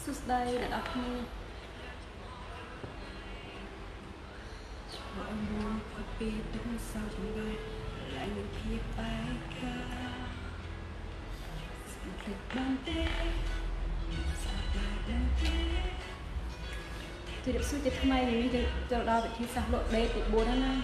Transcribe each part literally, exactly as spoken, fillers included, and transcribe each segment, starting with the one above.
สุดได้แต่ละทีช่วยมองพอปีต้องเศร้าจังเลยและยังเพียบไปค่ะสังเกตบางเต้สาบานบางเต้จะเด็กสู้จะทำไมอย่างนี้จะจะเราไปที่สาวโลดเด็กติดบัวนั่นนะ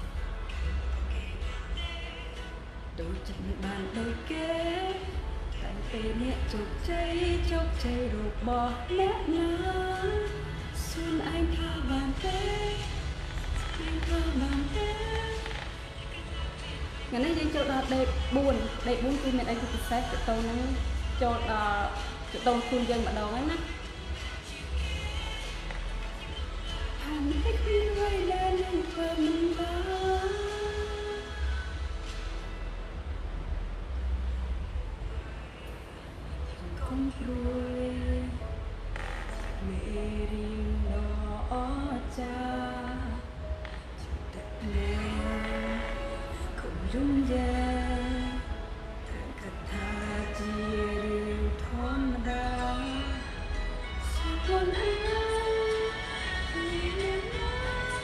ดูจัดบานโดยเก๋แต่เป็นเนี่ยจบใจจบใจรูปบอกแน่นะส่วนไอ้พาบานเต้ไอ้พาบานเต้งั้นนี่ยังโจทย์เด็กบุญเด็กบุญคือเม็ดไอ้ที่พิเศษจะโตนั้นโจทย์จะโตคุณยังมาดองนั้นนะทำให้คุยไว้แล้วนั่งเพิ่มมันบ้าคนรวยไม่เรียนรอจ้าแต่แม่คนยุ่งยากทางคาถาจีเรียวธรรมดาสักคนอันนั้นที่เรียนมา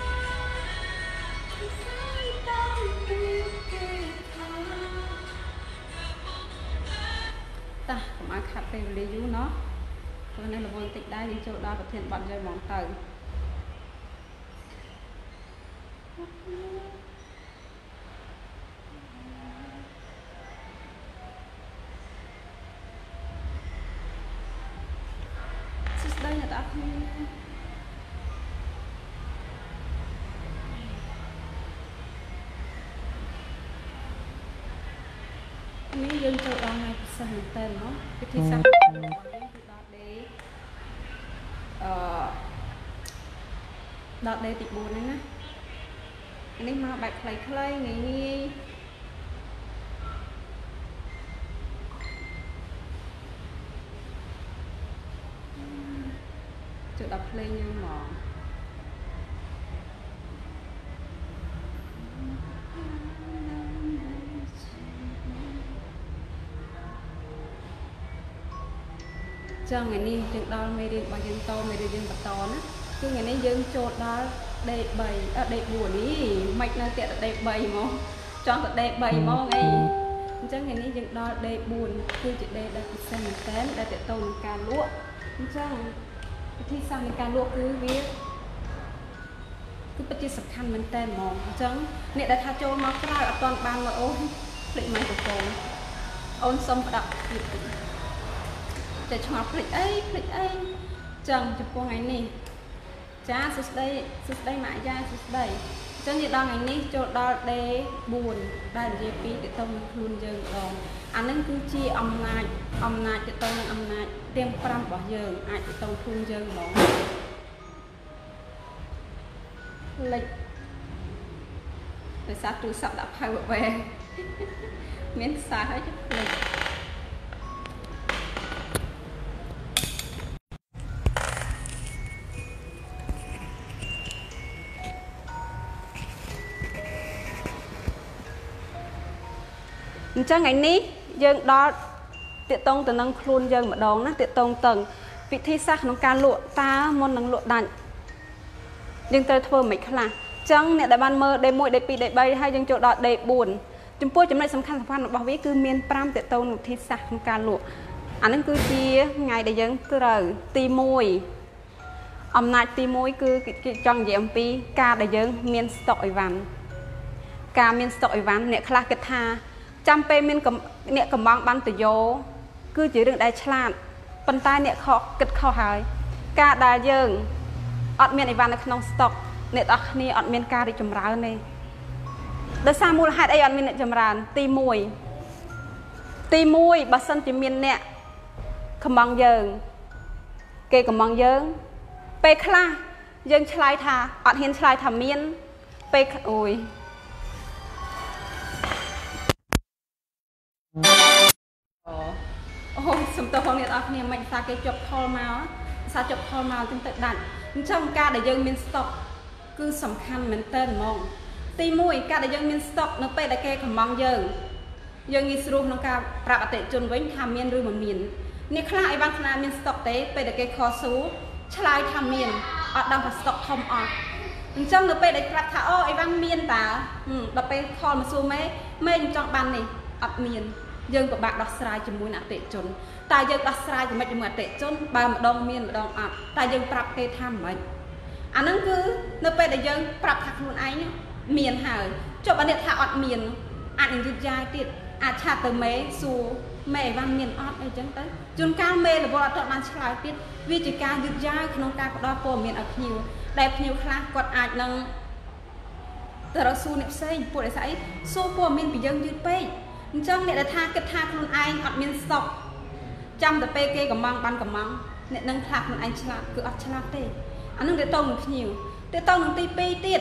ที่ใครต้องเรียกเก็บทางตาผมอาขับไปเรียนเนาะเพราะนั้นเราวนติดได้ยังโจทย์ได้ประเทศบัตรเลยมองเติมสุดได้เนี่ยตาพี่อันนี้ยังโจทย์ได้ไงสนุกเต้นเนาะวิธีสักวันนี้คือดอทเดย์เอ่อดอทเดย์ติดบูนนั่นนะอันนี้มาแบบคล้ายๆงี้จุดดับเพลงยังหมอจังไงนี่จึงดอลไม่ได้บางยังโตไม่ได้ยังบัดตอนะคือไงนี่ยังโจทย์ดอลเด็กใบเออเด็กบัวนี่ไม่น่าเตะเด็กใบมั้งจองแต่เด็กใบมั้งไงจังไงนี่ยังดอลเด็กบุญคือจะเด็กได้พิเศษแทนได้แต่โตในการลวกจังที่สร้างในการลวกคือวิคือปัจจัยสำคัญมันแทนมองจังเนี่ยได้ท่าโจมาคราวตอนบานมาโอ้ผลิตไม้ตะโกนโอนสมประดับจะชอบผลิตเอ้ยผลิตเอ้ยจังจะพวกไงนี่จ้าสุดได้สุดได้หมายจ้าสุดได้จังจะดองไงนี่โจดอเดบุญได้เยปีจะต้องคืนยังดองอันนั้นคือชีอำนาจอำนาจจะต้องอำนาจเตรียมปรำบอกยังอาจจะต้องคืนยังมองเล็กไปซัดตูสับดับไฟแบบแหวงเม้นสาให้ทุกเล็กจังไงนี้ยังดอเตะตรงแต่นังครูนยังมาดองนะเตะตรงตึงวิธีซักของการลวกตามนนังลวกดันยังเตยเทอร์ไม่ขนาดจังเนี่ยได้บันเมื่อได้มวยได้ปีได้ใบให้ยังโจดอได้บุญจำพวกจำเลยสำคัญสำคัญบอกวิคือเมียนปรามเตะตรงวิธีซักของการลวกอันนั้นคือเชียไงได้ยังเตยตีมวยอำนาจตีมวยคือจังเยี่ยมปีกาได้ยังเมียนสตอยวันกาเมียนสตอยวันเนี่ยคลาเกตาจำเป็นมันกับเนี่ยกับมองบันตโยคือจีเรื่องได้ฉลาดปันใต้เนี่ยเขากึดเขาหายกาดาเยิงอดเมียนไอวันในขนมสต็อกเนี่ยตอนนี้อดเมียนกาได้จำร้านเลยโดยสร้างมูลค่าไออดเมียนเนี่ยจำร้านตีมวยตีมวยบัสันจีเมียนเนี่ยขมองเยิงเกยกับมองเยิงไปคลาเยิงชลายทาอดเห็นชลายทำเมียนไปโอ้ยโอ้สมตัวของเนี่ยออกเนี่ยมันซาเกจบคอมาซาจบคอมาจนติดดันช่องการได้ยังมีสต็อกคือสำคัญเหมือนเต้นมองตีมวยการได้ยังมีสต็อกนับไปได้แก่ขมองยังยังมีสรุปนักการปรับอัตจนไว้ทำเมียนหรือมันมีนនេះខ្លះអីវ៉ាន់ខ្លះមានស្តុកទេពេលដែលគេខស៊ូឆ្លើយថាមានអត់ដឹងថាស្តុកធំអត់អញ្ចឹងនៅពេលដែលប្រាប់ថាអូអីវ៉ាន់មានតើដល់ពេលខលមកសួរមេមេខ្ញុំចង់បាននេះអត់មានយើងពិបាកដោះស្រាយជាមួយអតិថិជនតើយើងដោះស្រាយជាមួយជាមួយអតិថិជនបើម្ដងមានម្ដងអត់តើយើងប្រាប់គេថាម៉េចអាហ្នឹងគឺនៅពេលដែលយើងប្រាប់ថាខ្លួនឯងមានហើយចុះបើអ្នកថាអត់មានអាចនឹងយឺតយ៉ាវទៀតអាចឆាតទៅមេសួរមេអីវ៉ាន់មានអត់អីចឹងទៅជួនកាលមេរវល់អត់ទាន់បានឆ្លើយទៀតវាជាការយឺតយ៉ាវក្នុងការផ្ដល់ព័ត៌មានឲ្យភ្ញៀវដែលភ្ញៀវខ្លះគាត់អាចនឹងទៅរកសួរអ្នកផ្សេងពួកឯស្អីសួរព័ត៌មានពីយើងយឺតពេកអញ្ចឹងអ្នកដែលថាគិតថាខ្លួនឯងអត់មានស្តុកចាំតែពេលគេកំងបានកំងអ្នកនឹងថាខ្លួនឯងឆ្លាតគឺអត់ឆ្លាតទេអានឹងទៅតនឹងភ្ញៀវទៅតនឹងទីពីរទៀត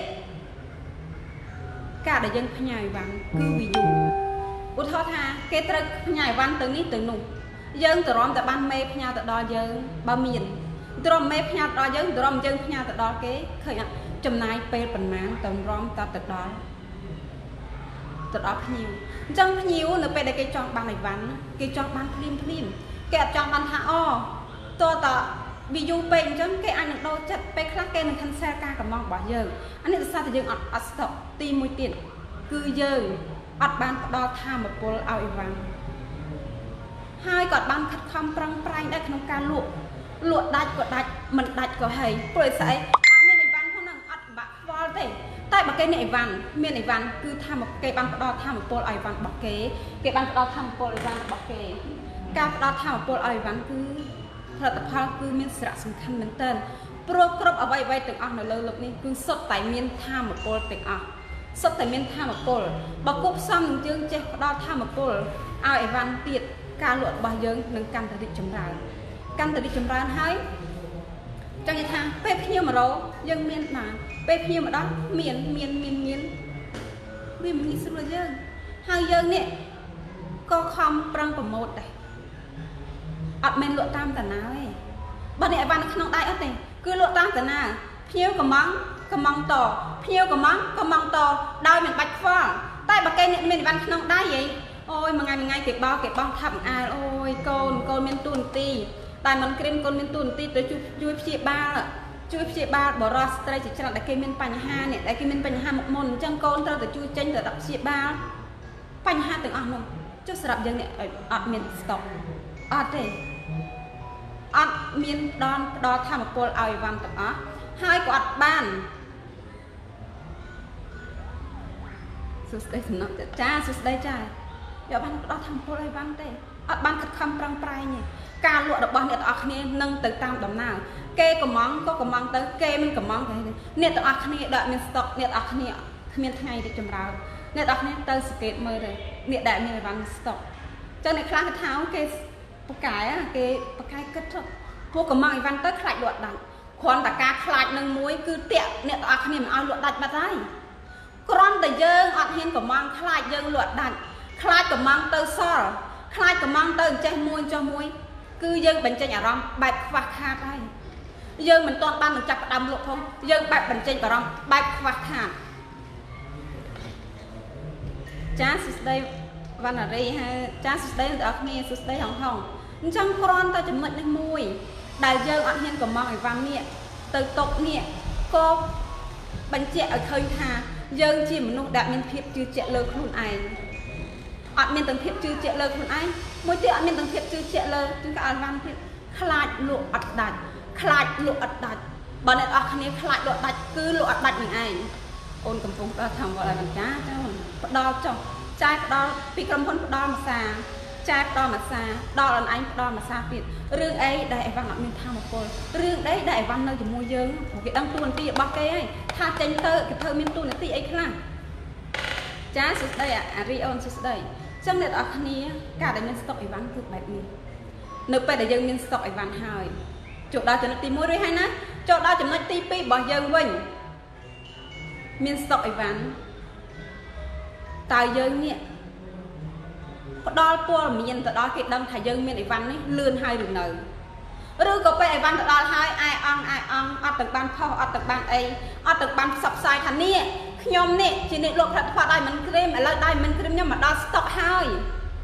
ការដែលយើងផ្ញើអីវ៉ាន់គឺវាយូរឧទាហរណ៍ថាគេត្រូវផ្ញើអីវ៉ាន់ទៅនេះទៅនោះយើងទៅរំតែបានមេផ្ញើទៅដល់យើងបើមានទៅរំមេផ្ញើដល់យើងទៅរំយើងផ្ញើទៅដល់គេឃើញអត់ចំណាយពេលប៉ុន្មានទៅរំតទៅដល់ទៅដល់ភ្ញៀវអញ្ចឹងភ្ញៀវនៅពេលដែលគេចង់បានអីវ៉ាន់គេចង់បានភ្លាមភ្លាមគេអត់ចង់បានថាអូតើតើវាយូរពេកអញ្ចឹងគេអាចនឹងដូរចិត្តពេលខ្លះគេនឹង cancel ការកំងរបស់យើងអានេះដោយសារតែយើងអត់អត់ stock ទីមួយទៀតគឺយើងអត់បានផ្ដល់ធម៌ពលឲ្យអីវ៉ាន់ហើយក៏បានខិតខំប្រឹងប្រែងដែរក្នុងការលក់លក់ដាច់ក៏ដាច់មិនដាច់ក៏ហីព្រោះស្អីអត់មានអីវ៉ាន់ផងហ្នឹងអត់បាក់ខ្វល់ទេតែបើគេមានអីវ៉ាន់មានអីវ៉ាន់គឺថាគេបានផ្ដល់ធម៌ពលឲ្យអីវ៉ាន់របស់គេគេបានផ្ដល់ធម៌ពលអីវ៉ាន់របស់គេការផ្ដល់ធម៌ពលឲ្យអីវ៉ាន់គឺផលិតផលគឺមានសារៈសំខាន់មែនទែនព្រោះគ្រប់អ្វីអ្វីទាំងអស់នៅលើโลกនេះគឺសុទ្ធតែមានធម៌ពលទាំងអស់សុទ្ធតែមានធម៌ពលបើគប់ផ្សំនឹងយើងចេះផ្ដល់ធម៌ពលឲ្យអីវ៉ាន់ទៀតការលក់របស់យើងនឹងកាន់តែរីកចម្រើនកាន់តែរីកចម្រើនហើយចង់និយាយថាពេលភ្ញៀវមករកយើងមានបានពេលភ្ញៀវមកដល់មានមានមានមានវាមិនងាយស្រួលយើងហើយយើងនេះក៏ខំប្រឹងប្រម៉ូទដែរអត់មែនលក់តាមតាណាទេបើអ្នកអីវ៉ាន់នៅក្នុងដៃអត់ទេគឺលក់តាមតាណាភ្ញៀវកំងកំងតភ្ញៀវកំងកំងតដោយមិនបាច់ខ្វល់តែបើគេអ្នកមានអីវ៉ាន់ក្នុងដៃហីអូយមួយថ្ងៃមួយថ្ងៃគេបោគេបោះថាប់អាលអូយកូនកូនមានទូនទីតែមិនក្រៀមកូនមានទូនទីទៅជួយជួយព្យាបាលជួយព្យាបាលបរិសុទ្ធស្ត្រីជាច្រើនដែលគេមានបញ្ហានេះដែលគេមានបញ្ហាមុខមុនអញ្ចឹងកូនត្រូវតែជួយចេញទៅដាក់ព្យាបាលបញ្ហាទាំងអស់នោះចុះសម្រាប់យើងនេះអត់មានស្តុកអត់ទេអត់មានផ្ដល់ផ្ដល់ធម៌ពលឲ្យវ៉ាន់ទាំងអស់ហើយក៏អត់បានសួស្ដីសំណុកចាសួស្ដីចាយកបានផ្ដល់ធម៌ពលឲ្យវ៉ាន់ទេអត់បានខិតខំប្រឹងប្រែងទេការលក់របស់អ្នកទាំងអស់គ្នានឹងទៅតាមដំណើរគេកំងក៏កំងទៅគេមិនកំងទេអ្នកទាំងអស់គ្នាដែលមានស្តុកអ្នកទាំងអស់គ្នាគ្មានថ្ងៃរីកចម្រើនអ្នកទាំងអស់គ្នាទៅសង្កេតមើលទៅអ្នកដែលមានអីវ៉ាន់ស្តុកចឹងអ្នកខ្លះគេថាគេបកែគេបកែគិតទៅពួកកំងអីវ៉ាន់ទៅខ្លាចលក់ដាច់គ្រាន់តែការខ្លាចនឹងមួយគឺតាក់អ្នកទាំងអស់គ្នាមិនឲ្យលក់ដាច់បាត់ហើយគ្រាន់តែយើងអត់ហ៊ានកំងខ្លាចយើងលក់ដាច់ខ្លាចកំងទៅសល់ខ្លាចកំងទៅចេះមួយចុះមួយគឺយើងបញ្ចេញអារម្មណ៍បែបខ្វះខាតហើយយើងមិនទាន់បានបញ្ចប់ផ្ដាំលក់ផងយើងបែបបញ្ចេញអារម្មណ៍បែបខ្វះខាតចាសួស្ដីវណ្ណារីហើយចាសួស្ដីអ្នកនរគ្នាសួស្ដីហងហងអញ្ចឹងគ្រាន់តែចំណុចនេះមួយដែលយើងអត់ហ៊ានកំងអីវ៉ាន់នេះទៅតុកនេះក៏បញ្ជាក់ឲ្យឃើញថាយើងជាមនុស្សដែលមានភាពជឿជាក់លើខ្លួនឯងអត់មានទាំងភាពជឿជាក់លើខ្លួនឯងមួយទៀតអត់មានទាំងភាពជឿជាក់លើជាងក៏អត់បានទៀតខ្លាចលក់អត់ដាច់ខ្លាចលក់អត់ដាច់បើអ្នកនរគ្នាខ្លាចលក់ដាច់គឺលក់អត់ដាច់នឹងឯងអូនកំពុងផ្ដល់ធម្មពលឲ្យមិនចាចាអូនផ្ដល់ចុះចាយផ្ដល់ពីក្រុមហ៊ុនផ្ដល់មួយសាចាយផ្ដល់មួយសាដល់អូនឯងផ្ដល់មួយសាទៀតរឿងអីដែលអីវ៉ាន់អត់មានធម្មពលរឿងអីដែលអីវ៉ាន់នៅជាមួយយើងគេដឹងទួនាទីរបស់គេហើយថាចេញទៅគេធ្វើមានទួនាទីអីខ្លះចាសួស្ដីអារីអូនសួស្ដីចឹងអ្នកនរគ្នាការដែលមានស្តុកអីវ៉ាន់គឺបែបនេះនៅពេលដែលយើងមានស្តុកអីវ៉ាន់ហើយចូលដល់ចំណុចទីមួយរួចហើយណាចូលដល់ចំណុចទីពីររបស់យើងវិញមានស្តុកអីវ៉ាន់តើយើងនេះផ្ដល់ព័ត៌មានទៅដល់គេដឹងថាយើងមានអីវ៉ាន់នេះលឿនហើយឬនៅឬក៏ពេលអីវ៉ាន់ទៅដល់ហើយអាយអង្គអាយអង្គអត់ទៅបានផុសអត់ទៅបានអីអត់ទៅបានផ្សព្វផ្សាយថានេះខ្ញុំនេះជាអ្នកលក់ផលិតផលដៃមិនក្រៀមឥឡូវដៃមិនក្រៀមខ្ញុំមកដល់ស្តុកហើយ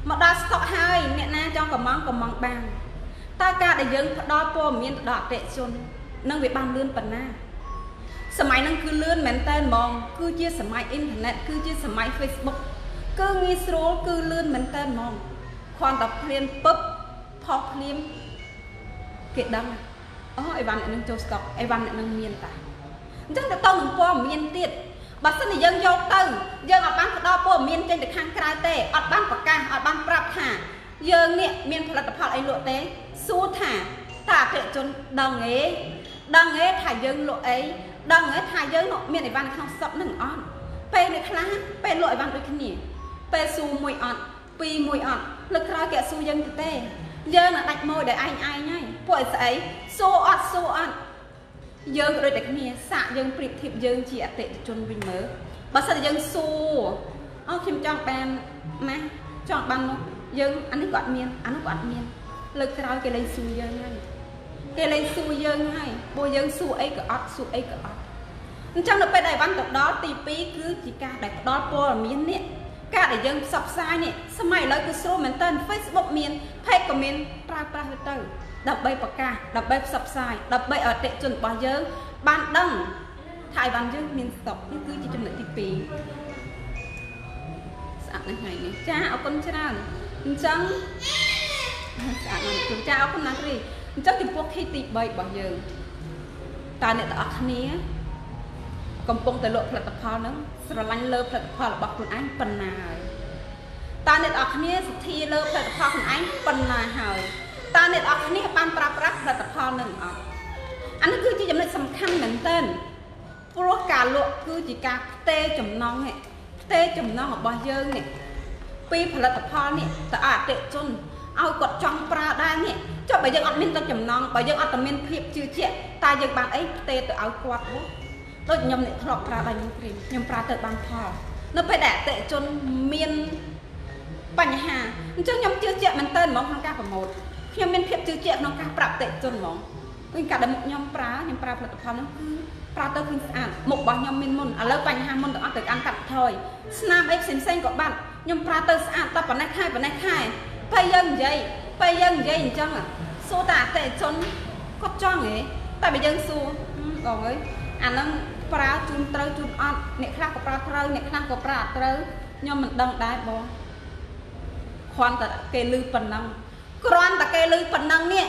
មកដល់ stock ហើយអ្នកណាចង់កំងកំងបានតើការដែលយើងផ្ដល់ព័ត៌មានទៅដល់អតិថិជននឹងវាបានលឿនប៉ុណ្ណាសម័យហ្នឹងគឺលឿនមែនតើហ្មងគឺជាសម័យអ៊ីនធឺណិតគឺជាសម័យ Facebook គឺងាយស្រួលគឺលឿនមែនតើហ្មងគ្រាន់តែភ្លាមពឹបផុសភ្លាមគេដឹងអូអីវ៉ាន់អ្នកនឹងចូល stock អីវ៉ាន់អ្នកនឹងមានតាអញ្ចឹងទៅតនឹងព័ត៌មានទៀតបើសិនជាយើងយកទៅយើងអត់បានផ្ដល់ព័ត៌មានចេញទៅខាងក្រៅទេអត់បានប្រកាសអត់បានប្រាប់ថាយើងនេះមានផលិតផលអីលក់ទេសួរថាតើអតិថិជនដឹងទេដឹងទេថាយើងលក់អីដឹងទេថាយើងមានអីវ៉ាន់ក្នុងស្តុកនឹងអត់ពេលនេះខ្លះពេលលក់អីវ៉ាន់ដូចគ្នាពេលស៊ូមួយអត់ពីរមួយអត់លើកក្រោយគេស៊ូយើងទៅទេយើងនឹងដាច់ម៉ួយដោយឯងឯងហើយពួកស្អីស៊ូអត់ស៊ូអត់យើងក៏ដូចតែគ្នាសាក់យើងប្រៀបធៀបយើងជាអតិថិជនវិញមើលបើសិនតែយើងស៊ូអូខ្ញុំចង់បានណាចង់បាននោះយើងអានេះក៏អត់មានអានោះក៏អត់មានលើកក្រោយគេលេងស៊ូយើងហើយគេលេងស៊ូយើងហើយពួកយើងស៊ូអីក៏អត់ស៊ូអីក៏អត់អញ្ចឹងនៅពេលដែលវ៉ាន់ទៅដល់ទីពីរគឺជាការដែលផ្ដល់ព័ត៌មាននេះការដែលយើងផ្សព្វផ្សាយនេះសម័យឥឡូវគឺស្រួលមែនតើ Facebook មាន Page ក៏មានប្រើប្រាស់ទៅដើម្បីប្រកាសដើម្បីផ្សព្វផ្សាយដើម្បីឲ្យអតិថិជនរបស់យើងបានដឹងថាអីវ៉ាន់យើងមានស្តុកនេះគឺជាចំណុចទីពីរស្អាតណាស់ថ្ងៃនេះចាអរគុណច្រើនអញ្ចឹងស្អាតណាស់ចាអរគុណណាស់រីអញ្ចឹងចំពោះ key ទីបីរបស់យើងតើអ្នកទាំងអស់គ្នាកំពុងតែលក់ផលិតផលហ្នឹងស្រឡាញ់លើផលិតផលរបស់ខ្លួនឯងប៉ុណ្ណាហើយតើអ្នកទាំងអស់គ្នាសទ្ធាលើផលិតផលខ្លួនឯងប៉ុណ្ណាហើយតើអ្នកទាំងអស់គ្នាបានប្រើប្រាស់ផលិតផលនឹងអត់អានេះគឺជាចំណុចសំខាន់មែនទែនព្រោះការលក់គឺជាការផ្ទេរចំណងនេះផ្ទេរចំណងរបស់យើងនេះពីផលិតផលនេះទៅអតិថិជនឲ្យគាត់ចង់ប្រើដែរនេះចុះបើយើងអត់មានទឹកចំណងបើយើងអត់តែមានភាពជឿជាក់តើយើងបានអីផ្ទេរទៅឲ្យគាត់ហ៎ដូចខ្ញុំនេះធ្លាប់ប្រើដៃមួយព្រីមខ្ញុំប្រើទៅបានផលនៅពេលដែលអតិថិជនមានបញ្ហាអញ្ចឹងខ្ញុំជឿជាក់មែនទែនហ្មងក្នុងការប្រម៉ូទខ្ញុំមានភាពជឿជាក់ក្នុងការប្រាប់អតិថិជនហ្មងគឺការដែលខ្ញុំប្រើខ្ញុំប្រើផលិតផលនោះគឺប្រើទៅឃើញស្អាតមុខរបស់ខ្ញុំមានមុនឥឡូវបញ្ហាមុនទាំងអស់ទៅអានកាត់ថយស្នាមអីផ្សេងផ្សេងក៏បាត់ខ្ញុំប្រើទៅស្អាតតែប៉ុណ្ណេះខែប៉ុណ្ណេះខែពេលយើងនិយាយពេលយើងនិយាយអញ្ចឹងសួរតែអតិថិជនគាត់ចង់ហ៎តែបើយើងសួរបងអើយអាហ្នឹងប្រើជូនត្រូវជូនអត់អ្នកខ្លះក៏ប្រើត្រូវអ្នកខ្លះក៏ប្រើអត់ត្រូវខ្ញុំមិនដឹងដែរបងគ្រាន់តែគេលឺប៉ុណ្ណឹងគ្រាន់តែគេលឺប៉ុណ្ណឹងនេះ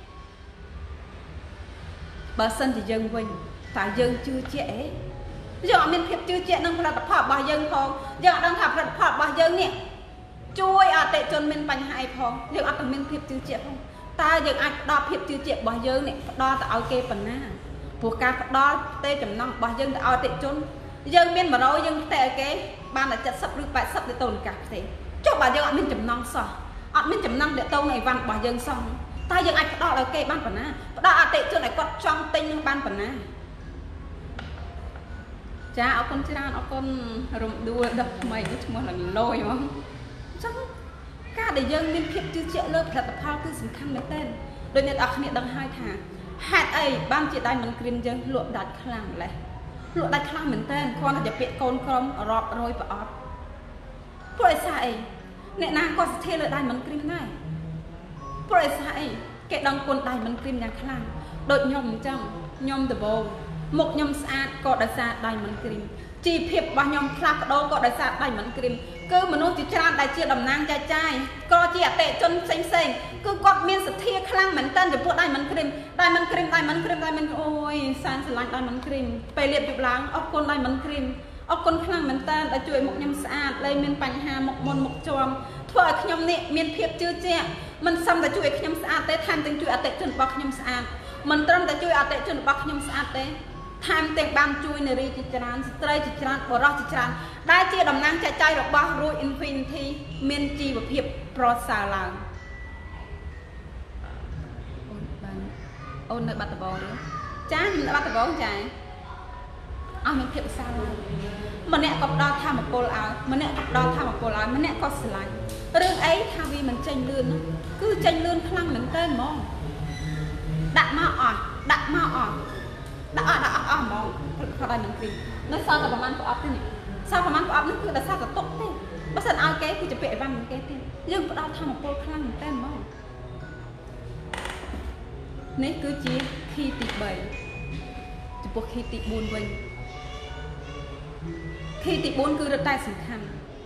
បើសិនជាយើងវិញតើយើងជឿជាក់អីយើងអត់មានភាពជឿជាក់នឹងផលិតផលរបស់យើងផងយើងអត់ដឹងថាផលិតផលរបស់យើងនេះជួយអតិថិជនមានបញ្ហាអីផងយើងអត់មានភាពជឿជាក់ផងតើយើងអាចផ្ដល់ភាពជឿជាក់របស់យើងនេះផ្ដល់ទៅឲ្យគេប៉ុណ្ណាព្រោះការផ្ដល់ផ្ទេរចំណងរបស់យើងទៅឲ្យអតិថិជនយើងមានone hundredយើងផ្ទេរឲ្យគេបានតែseventyឬeightyទៅទៅនឹងការផ្ទេរចុះបើយើងអត់មានចំណងសោះអត់មានចំណងទៅទៅនៃអីវ៉ាន់របស់យើងសោះតើយើងអាចផ្ដល់ឲ្យគេបានប៉ុណ្ណាផ្ដល់អតិថិជនឲ្យគាត់ចង់ទិញនឹងបានប៉ុណ្ណាចាអរគុណច្រើនអរគុណរំដួលដល់ថ្មីឈ្មោះលយហ្មងអញ្ចឹងការដែលយើងមានភាពជឿជាក់លើផលិតផលគឺសំខាន់មែនទែនដូចអ្នកនរគ្នាដឹងហើយថាហេតុអីបានជាដៃមិនក្រៀមយើងលក់ដាច់ខ្លាំងម្ល៉េះលក់ដាច់ខ្លាំងមែនទែនគ្រាន់តែជាពាក្យកូនក្រុមរាប់រយប្រអប់ព្រោះឯសារអីអ្នកណាក៏សទ្ធាលើដៃមិនក្រៀមដែរព្រោះឯសារអីគេដឹងគុណដៃមិនក្រៀមយ៉ាងខ្លាំងដូចខ្ញុំអញ្ចឹងខ្ញុំដំបូងមុខខ្ញុំស្អាតក៏ដោយសារដៃមិនក្រៀមជីវភាពរបស់ខ្ញុំផ្លាស់ប្ដូរក៏ដោយសារដៃមិនក្រៀមគឺមនុស្សជាច្រើនដែលជាតំណាងចែកចាយក៏ជាអតិថិជនផ្សេងផ្សេងគឺគាត់មានសទ្ធាខ្លាំងមែនតើចំពោះដៃមិនក្រៀមដៃមិនក្រៀមដៃមិនក្រៀមដៃមិនអូយសានស្រឡាញ់ដៃមិនក្រៀមពេលលាបជប់ឡើងអរគុណដៃមិនក្រៀមអរគុណខ្លាំងមែនតើដែលជួយមុខខ្ញុំស្អាតលែងមានបញ្ហាមុខមុនមុខជាប់ធ្វើឲ្យខ្ញុំនេះមានភាពជឿជាក់មិនសឹមតែជួយឲ្យខ្ញុំស្អាតទេថែមទាំងជួយអតិថិជនរបស់ខ្ញុំស្អាតមិនត្រឹមតែជួយអតិថិជនរបស់ខ្ញុំស្អាតទេថែមទាំងបានជួយនារីជាច្រើនស្ត្រីជាច្រើនបុរសជាច្រើនដែលជាតំណាងចែកចាយរបស់ Root Infinity មានជីវភាពប្រសើរឡើងអូនបានអូននៅបាត់ដំបងចាខ្ញុំនៅបាត់ដំបងចាអស់មានភាពប្រសើរម្នាក់ក៏ផ្ដល់ធម៌ពលឲ្យម្នាក់ក៏ផ្ដល់ធម៌ពលឲ្យម្នាក់ក៏ស្រឡាញ់រឿងអីថាវាមិនចេញលឿនគឺចេញលឿនខ្លាំងមែនតើហ្មងដាក់មកអស់ដាក់មកអស់ដាក់អស់ដាក់អស់អស់ហ្មងផលិតផលដៃមិនគ្រីមនៅសល់តែប្រហែលប្រអប់ទេនេះសល់ប្រហែលប្រអប់នេះគឺដោយសារតែទុកទេបើសិនឲ្យគេគឺจะពាក់អីវ៉ាន់គេទៀតយើងផ្ដោតធម្មពលខ្លាំងមែនតើហ្មងនេះគឺជា key ទី3ចំពោះ key ទី4វិញ key ទី4គឺរត់តែសំខាន់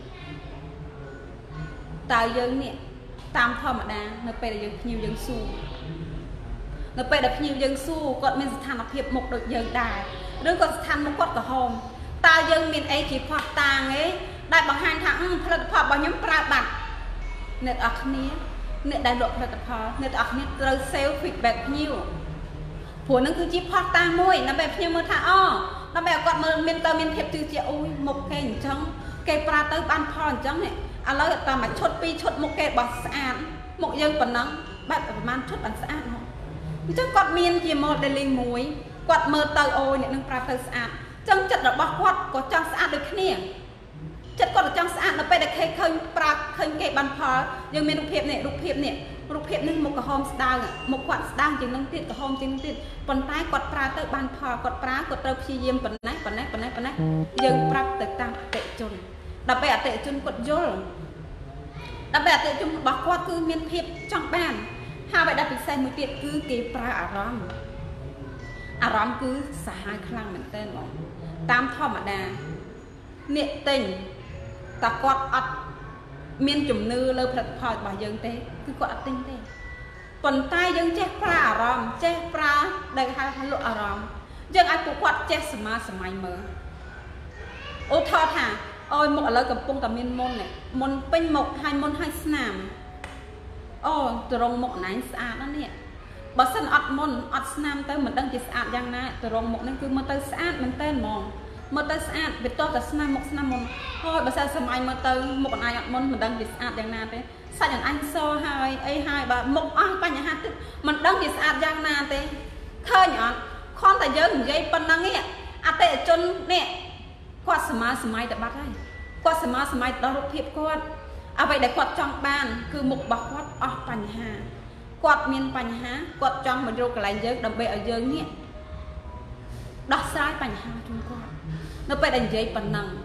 តើយើងនេះតាមធម្មតានៅពេលដែលយើងភ្ញៀវយើងស៊ូនៅពេលដែលភ្ញៀវយើងស៊ូគាត់មានស្ថានភាពមុខដូចយើងដែរឬក៏ស្ថានមុខគាត់ក្រហមតើយើងមានអីជាផុសតាងឯងដែលបង្ហាញថាផលិតផលរបស់ខ្ញុំប្រើបាត់អ្នកអរគ្នាអ្នកដែលលក់ផលិតផលអ្នកអរគ្នាត្រូវ save feedback ភ្ញៀវព្រោះនឹងគឺជាផុសតាងមួយដើម្បីភ្ញៀវមើលថាអូដើម្បីឲ្យគាត់មើលមានទៅមានភាពជឿជាក់អូយមុខគេអញ្ចឹងគេប្រើទៅបានផលអញ្ចឹងនេះឥឡូវតែមួយឈុតពីរឈុតមុខគេបោះស្អាតមុខយើងប៉ុណ្ណឹងបាត់ប្រហែលឈុតបានស្អាតហ៎អញ្ចឹងគាត់មានជា modeling មួយគាត់មើលទៅអូយអ្នកនឹងប្រើទៅស្អាតអញ្ចឹងចិត្តរបស់គាត់ក៏ចង់ស្អាតដូចគ្នាចិត្តគាត់ក៏ចង់ស្អាតនៅពេលដែលគេឃើញប្រើឃើញគេបានផលយើងមានរូបភាពនេះរូបភាពនេះរូបភាពនេះមុខក្រហមស្ដើងមុខគាត់ស្ដើងជាងនឹងទៀតក្រហមជាងនឹងទៀតប៉ុន្តែគាត់ប្រើទៅបានផលគាត់ប្រើគាត់ត្រូវព្យាយាមប៉ុណ្ណេះប៉ុណ្ណេះប៉ុណ្ណេះប៉ុណ្ណេះយើងប្រាប់ទៅតាមអតិថិជនដើម្បីអតិថិជនគាត់យល់ដើម្បីអតិថិជនរបស់គាត់គឺមានភាពចង់បានហើយបែបពិសេសមួយទៀតគឺគេប្រើអារម្មណ៍អារម្មណ៍គឺសាហាវខ្លាំងមែនទែនបងតាមធម្មតាអ្នកទិញតើគាត់អត់មានជំនឿលើផលិតផលរបស់យើងទេគឺគាត់អត់ទិញទេប៉ុន្តែយើងចេះប្រើអារម្មណ៍ចេះប្រើដែលហៅថាលក់អារម្មណ៍យើងឲ្យពួកគាត់ចេះសមាសម័យមើលឧទាហរណ៍ថាអូយមុខឥឡូវកំពុងតែមានមុននេះមុនពេញមុខហើយមុនហើយស្នាមអូត្រង់មុខណែស្អាតណាស់នេះបើសិនអត់មុនអត់ស្នាមទៅមិនដឹងជាស្អាតយ៉ាងណាត្រង់មុខនេះគឺមើលទៅស្អាតមែនតើហ្មងមើលទៅស្អាតវាតោះតែស្នាមមុខស្នាមមុនហើយបើសិនសម័យមើលទៅមុខអនឡាញអត់មុនមិនដឹងជាស្អាតយ៉ាងណាទេសាច់អនឡាញសហើយអីហើយបើមុខអស់បញ្ហាទឹកមិនដឹងជាស្អាតយ៉ាងណាទេឃើញអត់ខំតែយើងនិយាយប៉ុណ្ណឹងឯងអតិថិជននេះគាត់សមាសម័យតែបាត់ហើយគាត់សមាសម័យដល់រូបភាពគាត់អ្វីដែលគាត់ចង់បានគឺមុខរបស់គាត់អស់បញ្ហាគាត់មានបញ្ហាគាត់ចង់មកយកកន្លែងយើងដើម្បីឲ្យយើងនេះដោះស្រាយបញ្ហាជូនគាត់នៅពេលដែលនិយាយប៉ុណ្ណឹង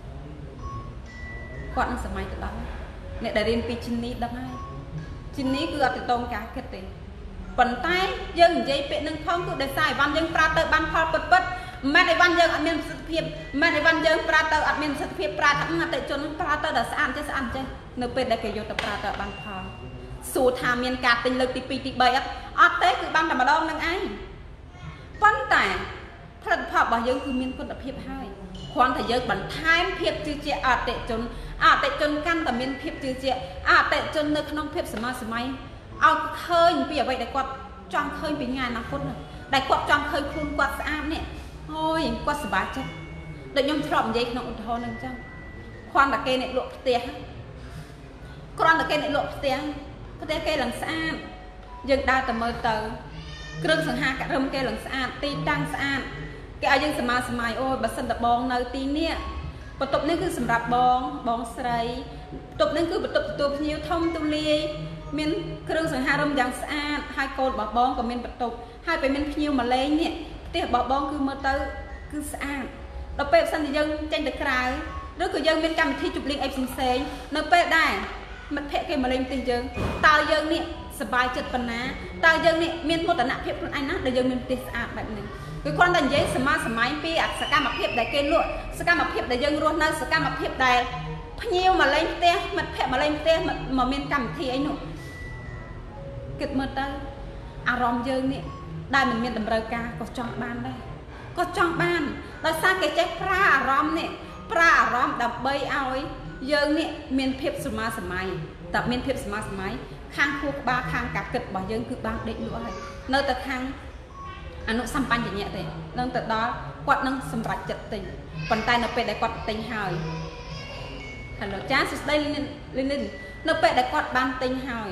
គាត់នឹងសម័យទៅដល់អ្នកដែលរៀនពីជំនាញដឹងហើយជំនាញគឺអត់ទៅតងការគិតទេប៉ុន្តែយើងនិយាយពាក្យនឹងផងគឺដោយសារអីវ៉ាន់យើងប្រើទៅបានផលពិតពិតមិនអីវ៉ាន់យើងអត់មានប្រសិទ្ធភាពមិនអីវ៉ាន់យើងប្រើទៅអត់មានប្រសិទ្ធភាពប្រើថាអតិថិជនប្រើទៅដល់ស្អាតចេះស្អាតចេះនៅពេលដែលគេយកទៅប្រើទៅបានផលសួរថាមានការទិញលើកទីពីរទីបីអត់អត់ទេគឺបានតែម្ដងនឹងឯងប៉ុន្តែផលិតផលរបស់យើងគឺមានគុណភាពហើយគ្រាន់តែយើងបន្ថែមភាពជឿជាក់អតិថិជនអតិថិជនកាន់តែមានភាពជឿជាក់អតិថិជននៅក្នុងភាពសមាសម័យឲ្យឃើញពីអ្វីដែលគាត់ចង់ឃើញពីថ្ងៃអនាគតដែលគាត់ចង់ឃើញខ្លួនគាត់ស្អាតនេះអូយគាត់សប្បាយចិត្តដូចខ្ញុំធ្លាប់និយាយក្នុងឧទាហរណ៍ហ្នឹងអញ្ចឹងគ្រាន់តែគេអ្នកលក់ផ្ទះគ្រាន់តែគេអ្នកលក់ផ្ទះផ្ទះគេឡើងស្អាតយើងដើរទៅមើលទៅគ្រឿងសង្ហារឹមគេឡើងស្អាតទីតាំងស្អាតគេឲ្យយើងសមាសម័យអូយបើសិនតែបងនៅទីនេះបន្ទប់នេះគឺសម្រាប់បងបងស្រីបន្ទប់នេះគឺបន្ទប់ទទួលភ្ញៀវធំទូលាយមានគ្រឿងសង្ហារឹមយ៉ាងស្អាតហើយកូនរបស់បងក៏មានបន្ទប់ហើយពេលមានភ្ញៀវមកលេងនេះផ្ទះរបស់បងគឺមើលទៅគឺស្អាតដល់ពេលសិនជាយើងចេញទៅក្រៅឬក៏យើងមានកម្មវិធីជប់លៀងអីផ្សេងៗនៅពេលដែរមិត្តភក្តិគេមកលេងផ្ទះយើងតើយើងនេះសប្បាយចិត្តប៉ុណ្ណាតើយើងនេះមានមោទនភាពខ្លួនឯងណាដែលយើងមានផ្ទះស្អាតបែបនេះគឺគ្រាន់តែនិយាយសមាសម័យពីសកម្មភាពដែលគេលក់សកម្មភាពដែលយើងរស់នៅសកម្មភាពដែលភ្ញៀវមកលេងផ្ទះមិត្តភក្តិមកលេងផ្ទះមកមានកម្មវិធីអីនោះគិតមើលទៅអារម្មណ៍យើងនេះដែលមិនមានតម្រូវការក៏ចង់បានដែរក៏ចង់បានដោយសារគេចេះប្រើអារម្មណ៍នេះប្រើអារម្មណ៍ដើម្បីឲ្យយើងនេះមានភាពសមាសម័យតែមានភាពសមាសម័យខាងខួរក្បាលខាងការគិតរបស់យើងគឺបានដេកលក់ហើយនៅតែខាងអនុសម្បញ្ញៈទេនឹងទៅដល់គាត់នឹងសម្រេចចិត្តទិញប៉ុន្តែនៅពេលដែលគាត់ទិញហើយហៅលោកចាសសួស្ដីលីនិននៅពេលដែលគាត់បានទិញហើយ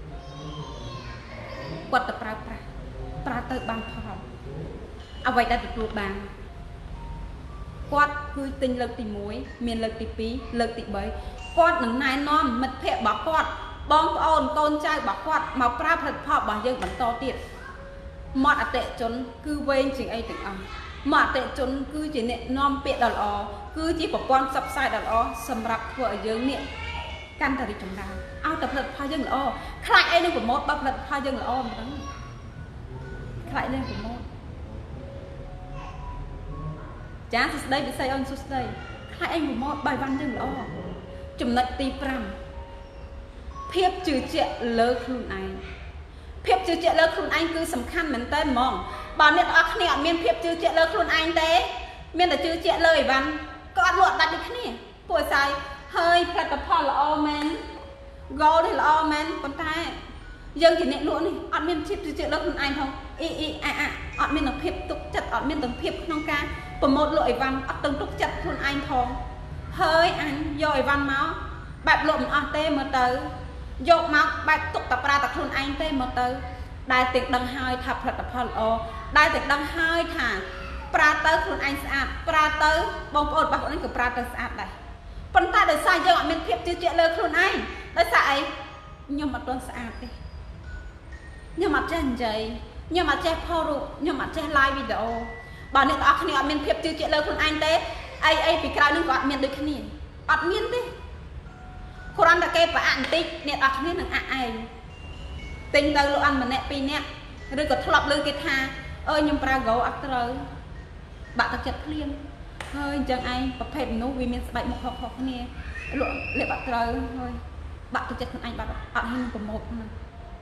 គាត់ទៅប្រើប្រាស់ប្រើទៅបានផលអ្វីដែលទទួលបានគាត់គឺទិញលើកទីមួយមានលើកទីពីរលើកទីបីគាត់នឹងណែនាំមិត្តភក្តិរបស់គាត់បងប្អូនកូនចៅរបស់គាត់មកប្រើផលិតផលរបស់យើងបន្តទៀតមាត់អតិថិជនគឺវែងជាងអីទាំងអស់មកអតិជនគឺជាអ្នកនាំពាក្យដ៏ល្អគឺជាប្រព័ន្ធផ្សព្វផ្សាយដ៏ល្អសម្រាប់ធ្វើឲ្យយើងនេះកាន់តែរីកចម្រើនឲ្យតែផលិតផលយើងល្អខ្លាចអីនឹងប្រម៉ូទបើផលិតផលយើងល្អមិនដឹងខ្លាចនឹងប្រម៉ូទចាសសួស្ដីពិសេសអូនសួស្ដីខ្លាចអីប្រម៉ូទបើវ៉ាន់យើងល្អចំណុចទីប្រាំភាពជឿជាក់លើខ្លួនឯងភាពជឿជាក់លើខ្លួនឯងគឺសំខាន់មែនតើហ្មងបើអ្នកទាំងអស់គ្នាអត់មានភាពជឿជាក់លើខ្លួនឯងទេមានតែជឿជាក់លើអីវ៉ាន់ក៏អត់លក់ដាច់ដូចគ្នាពួកឯស្អីហើយផលិតផលល្អមែន goal នេះល្អមែនប៉ុន្តែយើងជាអ្នកលក់នេះអត់មានភាពជឿជាក់លើខ្លួនឯងផងអ៊ីអ៊ីអាអាអត់មានទាំងភាពទុកចិត្តអត់មានទាំងភាពក្នុងការប្រម៉ូទលក់អីវ៉ាន់អត់ទាំងទុកចិត្តខ្លួនឯងផងហើយអញយកអីវ៉ាន់មកបែបលក់មិនអស់ទេមើលទៅយកមកបែបទុកតែប្រើតែខ្លួនឯងទេមើលទៅដែលទាំងដឹងហើយថាផលិតផលល្អដែលទាំងដឹងហើយថាប្រើទៅខ្លួនឯងស្អាតប្រើទៅបងប្អូនរបស់ខ្លួនឯងក៏ប្រើទៅស្អាតដែរប៉ុន្តែដោយសារយើងអត់មានភាពជឿជាក់លើខ្លួនឯងដោយសារអីខ្ញុំអត់ទាន់ស្អាតទេខ្ញុំអត់ចេះនិយាយខ្ញុំអត់ចេះផុសរូបខ្ញុំអត់ចេះ live វីដេអូបើអ្នកទាំងអស់គ្នាអត់មានភាពជឿជាក់លើខ្លួនឯងទេអីអីពីក្រៅនឹងក៏អត់មានដូចគ្នាអត់មានទេគ្រាន់តែគេប្រអាក់បន្តិចអ្នកទាំងអស់គ្នានឹងអាក់ឯងទិញទៅលោកអិនម្នាក់ពីរនាក់ឬក៏ធ្លាប់លើគេថាអើខ្ញុំប្រើ go អត់ត្រូវបាក់ទឹកចិត្តភ្លាមហើយអញ្ចឹងឯងប្រភេទមនុស្សវាមានស្បែកមុខខុសៗគ្នាលក់លេបអត់ត្រូវហើយបាក់ទឹកចិត្តខ្លួនឯងបាត់អត់ហ៊ានប្រម៉ូទហ្នឹង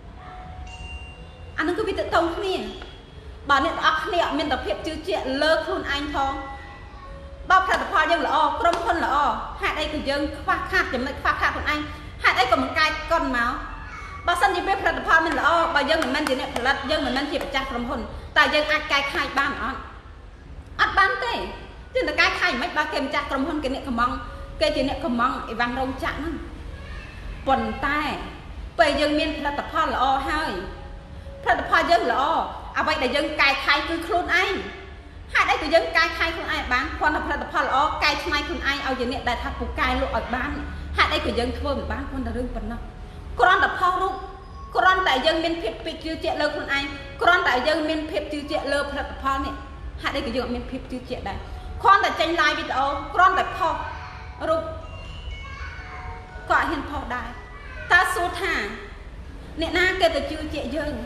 អានឹងគឺវាទៅតងគ្នាបើអ្នកទាំងអស់គ្នាអត់មានតែភាពជឿជាក់លើខ្លួនឯងផងបើផលិតផលយើងល្អក្រុមហ៊ុនល្អហេតុអីក៏យើងខ្វះខាតចំណុចខ្វះខាតខ្លួនឯងហេតុអីក៏មិនកាយកុនមកបើសិនជាផលិតផលមិនល្អបើយើងមិនមែនជាអ្នកផលិតយើងមិនមែនជាម្ចាស់ក្រុមហ៊ុនតែយើងអាចកែខាយបានអត់អត់បានទេជាតែកែខាយមិនបើគេម្ចាស់ក្រុមហ៊ុនគេអ្នកកំងគេជាអ្នកកំងអីវ៉ាន់រោងចក្រហ្នឹងប៉ុន្តែពេលយើងមានផលិតផលល្អហើយផលិតផលយើងល្អអ្វីដែលយើងកែខាយគឺខ្លួនឯងហេតុអីក៏យើងកែខាយខ្លួនឯងបានគ្រាន់តែផលិតផលល្អកែច្នៃខ្លួនឯងឲ្យជាអ្នកដែលថាពូកែលក់ឲ្យបានហេតុអីក៏យើងធ្វើមិនបានគ្រាន់តែរឿងប៉ុណ្ណោះគ្រាន់តែផុសរូបគ្រាន់តែយើងមានភាពជឿជាក់លើខ្លួនឯងគ្រាន់តែយើងមានភាពជឿជាក់លើផលិតផលនេះហេតុអីក៏យើងអត់មានភាពជឿជាក់ដែរគ្រាន់តែចេញ live វីដេអូគ្រាន់តែផុសរូបក៏អត់ហ៊ានផុសដែរតើសួរថាអ្នកណាគេទៅជឿជាក់យើង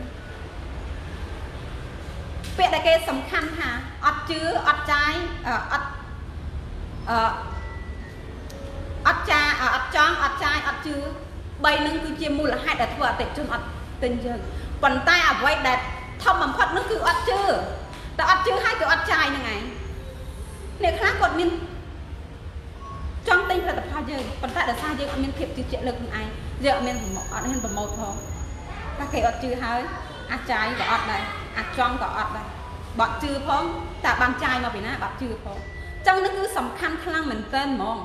ពាក្យដែលគេសំខាន់ថាអត់ជឿអត់ចាយអត់អឺអត់ចាអត់ចង់អត់ចាយអត់ជឿបីនឹងគឺជាមូលហេតុដែលធ្វើអតិថិជនអត់ទិញយើងប៉ុន្តែអ្វីដែលធំបំផុតនោះគឺអត់ជឿតែអត់ជឿហើយគឺអត់ចាយហ្នឹងឯងអ្នកខ្លះគាត់មានចង់ទិញផលិតផលយើងប៉ុន្តែដោយសារយើងអត់មានភាពជឿជាក់លើខ្លួនឯងយើងអត់មានអត់ហ៊ានប្រម៉ូទផងតែគេអត់ជឿហើយអាចចាយក៏អត់ដែរអាចចង់ក៏អត់ដែរបាត់ជឿផងតែបានចាយមកពីណាបាត់ជឿផងអញ្ចឹងនេះគឺសំខាន់ខ្លាំងមែនទែនហ្មង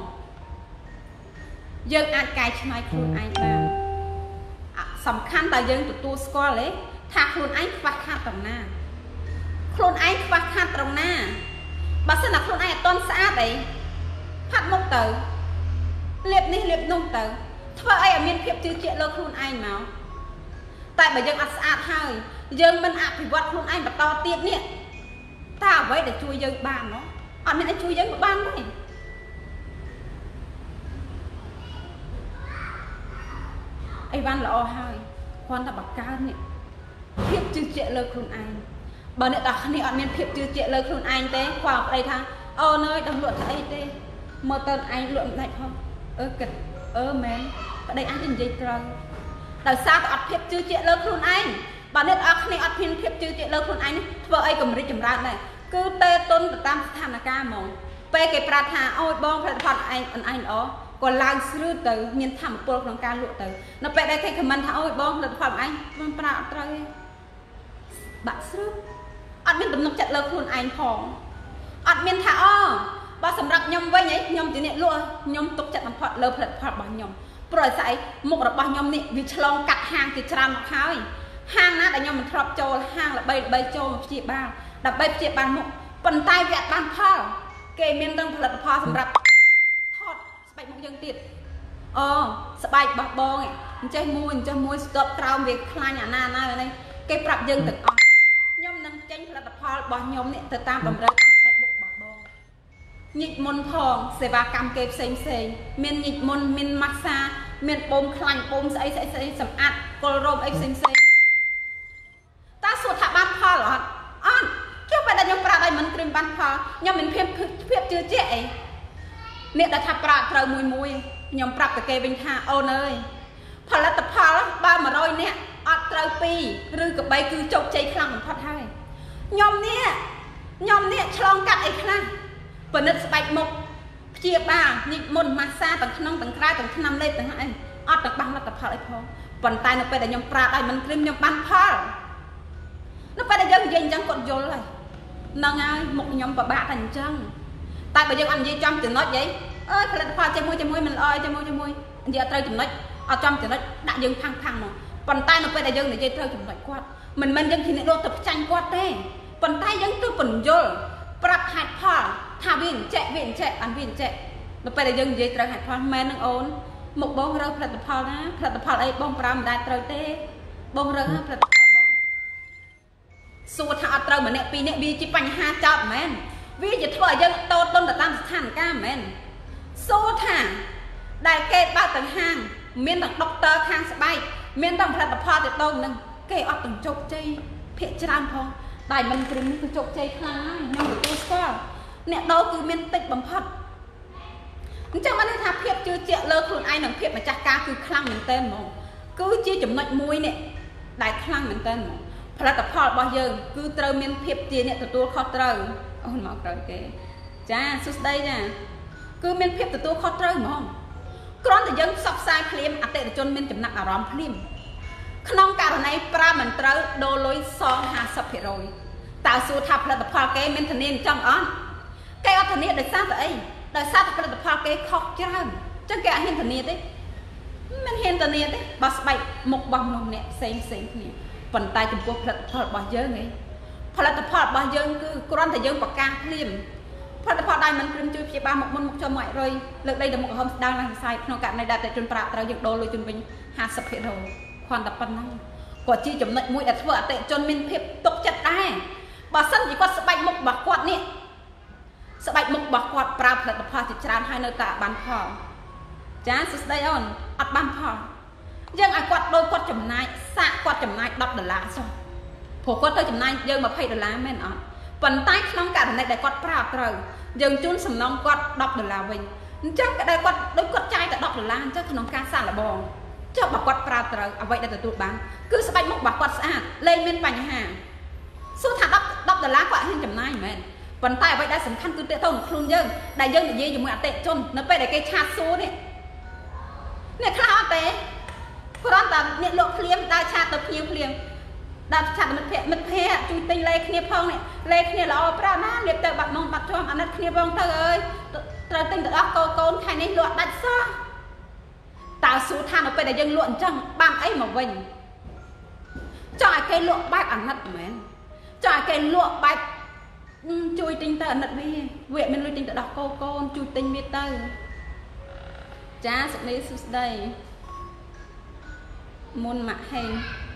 យើងអាចកែច្នៃខ្លួនឯងបានសំខាន់តែយើងទទួលស្គាល់ទេថាខ្លួនឯងខ្វះខាតត្រង់ណាខ្លួនឯងខ្វះខាតត្រង់ណាបើសិនតែខ្លួនឯងអត់ទាន់ស្អាតអីផាត់មុខទៅលាបនេះលាបនោះទៅធ្វើអីឲ្យមានភាពជឿជាក់លើខ្លួនឯងមកតែបើយើងអត់ស្អាតហើយយើងមិនអភិវឌ្ឍខ្លួនឯងបន្តទៀតនេះតើអ្វីដែលជួយយើងបានណោះអត់មានអីជួយយើងបានទេអីវ៉ាន់ល្អហើយគ្រាន់តែបង្កើននេះភាពជឿជាក់លើខ្លួនឯងបើអ្នកទាំងគ្នាអត់មានភាពជឿជាក់លើខ្លួនឯងទេខ្វល់ប្តីថាអូនអើយដល់លក់ស្អីទេមើលទៅឯងលក់មិនដាច់ផងអឺគិតអឺមែនប្តីអញនិយាយត្រូវដោយសារតែអត់ភាពជឿជាក់លើខ្លួនឯងបើអ្នកទាំងគ្នាអត់មានភាពជឿជាក់លើខ្លួនឯងធ្វើអីកម្រិតចម្រើនដែរគឺតេតុនទៅតាមស្ថានភាពហ្មងពេលគេប្រាប់ថាអូយបងផលិតផលឯងអនឯងល្អក៏ឡើងស្រឿទៅមានធម៌ពលក្នុងការលក់ទៅនៅពេលដែលគេខមមិនថាអូយបងផលិតផលឯងមិនប្រើអត់ត្រូវទេបាក់ស្រឿអត់មានទំនុកចិត្តលើខ្លួនឯងផងអត់មានថាអូបើសម្រាប់ខ្ញុំវិញឯងខ្ញុំជាអ្នកលក់ខ្ញុំទុកចិត្តបំផុតលើផលិតផលរបស់ខ្ញុំព្រោះស្អីមុខរបស់ខ្ញុំនេះវាឆ្លងកាត់ហាងជាច្រើនមកហើយហាងណាដែលខ្ញុំមិនធ្លាប់ចូលហាងល្បីល្បីចូលមកព្យាបាលដើម្បីព្យាបាលមុខប៉ុន្តែវាអត់បានផលគេមានទាំងផលិតផលសម្រាប់ថតស្បែកមុខយើងទៀតអូស្បែកបោះបងអញ្ចេះមួយអញ្ចេះមួយស្ទប់ក្រោមវាខ្លាញ់អាណាណានេះគេប្រាប់យើងទាំងអស់ខ្ញុំនឹងចេញផលិតផលរបស់ខ្ញុំនេះទៅតាមតម្រូវការស្បែកញិចមុនផងសេវាកម្មគេផ្សេងផ្សេងមានញិចមុនមានម៉ាស្សាមានបូមខ្លាញ់បូមស្អីស្អីស្អីសម្អាតគល់រោមអីផ្សេងផ្សេងតើសួរថាបានផលអត់អត់ចុះបើតែខ្ញុំប្រាប់ឲ្យមិនគ្រីមបានផលខ្ញុំមានភាពភាពជឿជាក់អីអ្នកដែលថាប្រាក់ត្រូវមួយមួយខ្ញុំប្រាប់តែគេវិញថាអូនអើយផលិតផលបើមួយរយនាក់អត់ត្រូវពីរឬក៏បីគឺជោគជ័យខ្លាំងបំផុតហើយខ្ញុំនេះខ្ញុំនេះឆ្លងកាត់អីខ្លះពិនិត្យស្បែកមុខព្យាបាលញិចមុនម៉ាស្សាទាំងក្នុងទាំងក្រៅទាំងថ្នាំលេបទាំងអីអត់ទៅបានលទ្ធផលអីផងប៉ុន្តែនៅពេលដែលខ្ញុំប្រាប់ឲ្យមិនគ្រីមខ្ញុំបានផលនៅពេលដែលយើងនិយាយអញ្ចឹងគាត់យល់ហើយហ្នឹងហើយមុខខ្ញុំពិបាកតែអញ្ចឹងតែបើយើងអត់និយាយចំចំណុចហីអើយផលិតផលជាមួយជាមួយមិនល្អជាមួយជាមួយនិយាយអត់ត្រូវចំណុចអត់ចំចំណុចដាក់យើងផាំងផាំងមកប៉ុន្តែនៅពេលដែលយើងនិយាយត្រូវចំណុចគាត់មិនមែនយើងជាអ្នកលោកទៅផ្ចាញ់គាត់ទេប៉ុន្តែយើងទៅបញ្យល់ប្រាប់ហេតុផលថាវាអញ្ចឹងវាអញ្ចឹងអានវាអញ្ចឹងនៅពេលដែលយើងនិយាយត្រូវហេតុផលមែននឹងអូនមកបងរើផលិតផលណាផលិតផលអីបងប្រើមិនដែលត្រូវទេបងរើផលិតផលបងសួរថាអត់ត្រូវម្នាក់ពីរនាក់វាជាបញ្ហាចោតមែនវាជាធ្វើឲ្យយើងតូតទុនទៅតាមស្ថានភាពមែនសួរថាដែលគេបើកទាំងហាងមានទាំងដុកទ័រខាងស្បែកមានទាំងផលិតផលទៅតងនឹងគេអត់ទាំងជោគជ័យភាគច្រើនផងតែមិនព្រមគឺជោគជ័យខ្លាំងហើយខ្ញុំទទួលស្គាល់អ្នកដោគឺមានតិចបំផុតអញ្ចឹងបានថាភាពជឿជាក់លើខ្លួនឯងនិងភាពម្ចាស់ការគឺខ្លាំងមែនទែនហ្មងគឺជាចំណុចមួយនេះដែលខ្លាំងមែនទែនហ្មងផលិតផលរបស់យើងគឺត្រូវមានភាពជាអ្នកទទួលខុសត្រូវអូនមកក្រោយគេចាសួស្ដីចាគឺមានភាពទទួលខុសត្រូវហ្មងគ្រាន់តែយើងផ្សព្វផ្សាយភ្លាមអតិថិជនមានចំណាប់អារម្មណ៍ភ្លាមក្នុងករណីប្រើមិនត្រូវដូរលុយសង ห้าสิบเปอร์เซ็นต์ តើសួរថាផលិតផលគេមានធានាអញ្ចឹងអត់គេអត់ធានាដោយសារតែអីដោយសារតែផលិតផលគេខុសច្រើនអញ្ចឹងគេអត់ហ៊ានធានាទេមិនហ៊ានធានាទេបើស្បែកមុខរបស់មនុស្សអ្នកផ្សេងផ្សេងគ្នាប៉ុន្តែចំពោះផលិតផលរបស់យើងឯងផលិតផលរបស់យើងគឺគ្រាន់តែយើងប្រកាសភ្លាមផលិតផលដែលមិនព្រមជួយព្យាបាលមុខមុនមុខចំមួយរយលើកដីដល់មុខហមស្ដាងឡើងខ្សែក្នុងករណីដែលតែជនប្រាក់ត្រូវយើងដូរលុយជុំវិញ ห้าสิบเปอร์เซ็นต์ គ្រាន់តែប៉ុណ្ណឹងគាត់ជាចំណុចមួយដែលធ្វើអតិថិជនមានភាពទុកចិត្តដែរបើសិនជាគាត់ស្បែកមុខរបស់គាត់នេះស្បែកមុខរបស់គាត់ប្រើផលិតផលជាច្រើនហើយនៅតែបានផលចាសួស្ដីអូនអត់បានផលយើងឲ្យគាត់ដូចគាត់ចំណាយសាក់គាត់ចំណាយដប់ដុល្លារចុះព្រោះគាត់ទៅចំណាយយើងยี่สิบដុល្លារមែនអត់ប៉ុន្តែក្នុងករណីដែលគាត់ប្រើអត់ត្រូវយើងជូនសំណងគាត់ដប់ដុល្លារវិញអញ្ចឹងក៏ដែលគាត់ដូចគាត់ចាយតែដប់ដុល្លារអញ្ចឹងក្នុងការសាក់លបងចុះបើគាត់ប្រើត្រូវអ្វីដែលទទួលបានគឺស្បែកមុខរបស់គាត់ស្អាតលែងមានបញ្ហាសួរថាដប់ដប់ដុល្លារគាត់ហ៊ានចំណាយមែនប៉ុន្តែអ្វីដែលសំខាន់គឺទាក់ទងនឹងខ្លួនយើងដែលយើងនិយាយជាមួយអតិថិជននៅពេលដែលគេឆាតសួរនេះអ្នកខ្លះអត់ទេគ្រាន់តែអ្នកលក់ភ្លាមដើរឆាតទៅភ្លាមភ្លាមដើរឆាតមិត្តភក្តិមិត្តភក្តិជួយទិញលេគ្នាផងនេះលេគ្នាល្អប្រាណាលៀបទៅបាត់មកបាត់ជាប់អាណិតគ្នាផងទៅអើយត្រូវទិញទៅអស់កូនកូនខែនេះលក់ដាច់សោះតើសួរថានៅពេលដែលយើងលក់អញ្ចឹងបានអីមកវិញចង់ឲ្យគេលក់បែបអាណិតមែនចង់ឲ្យគេលក់បែបជួយទិញទៅអាណិតវាវាមានលុយទិញទៅដោះកូនកូនជួយទិញវាទៅចាសុខនេះសួស្ដីមុនម៉ាក់ហេង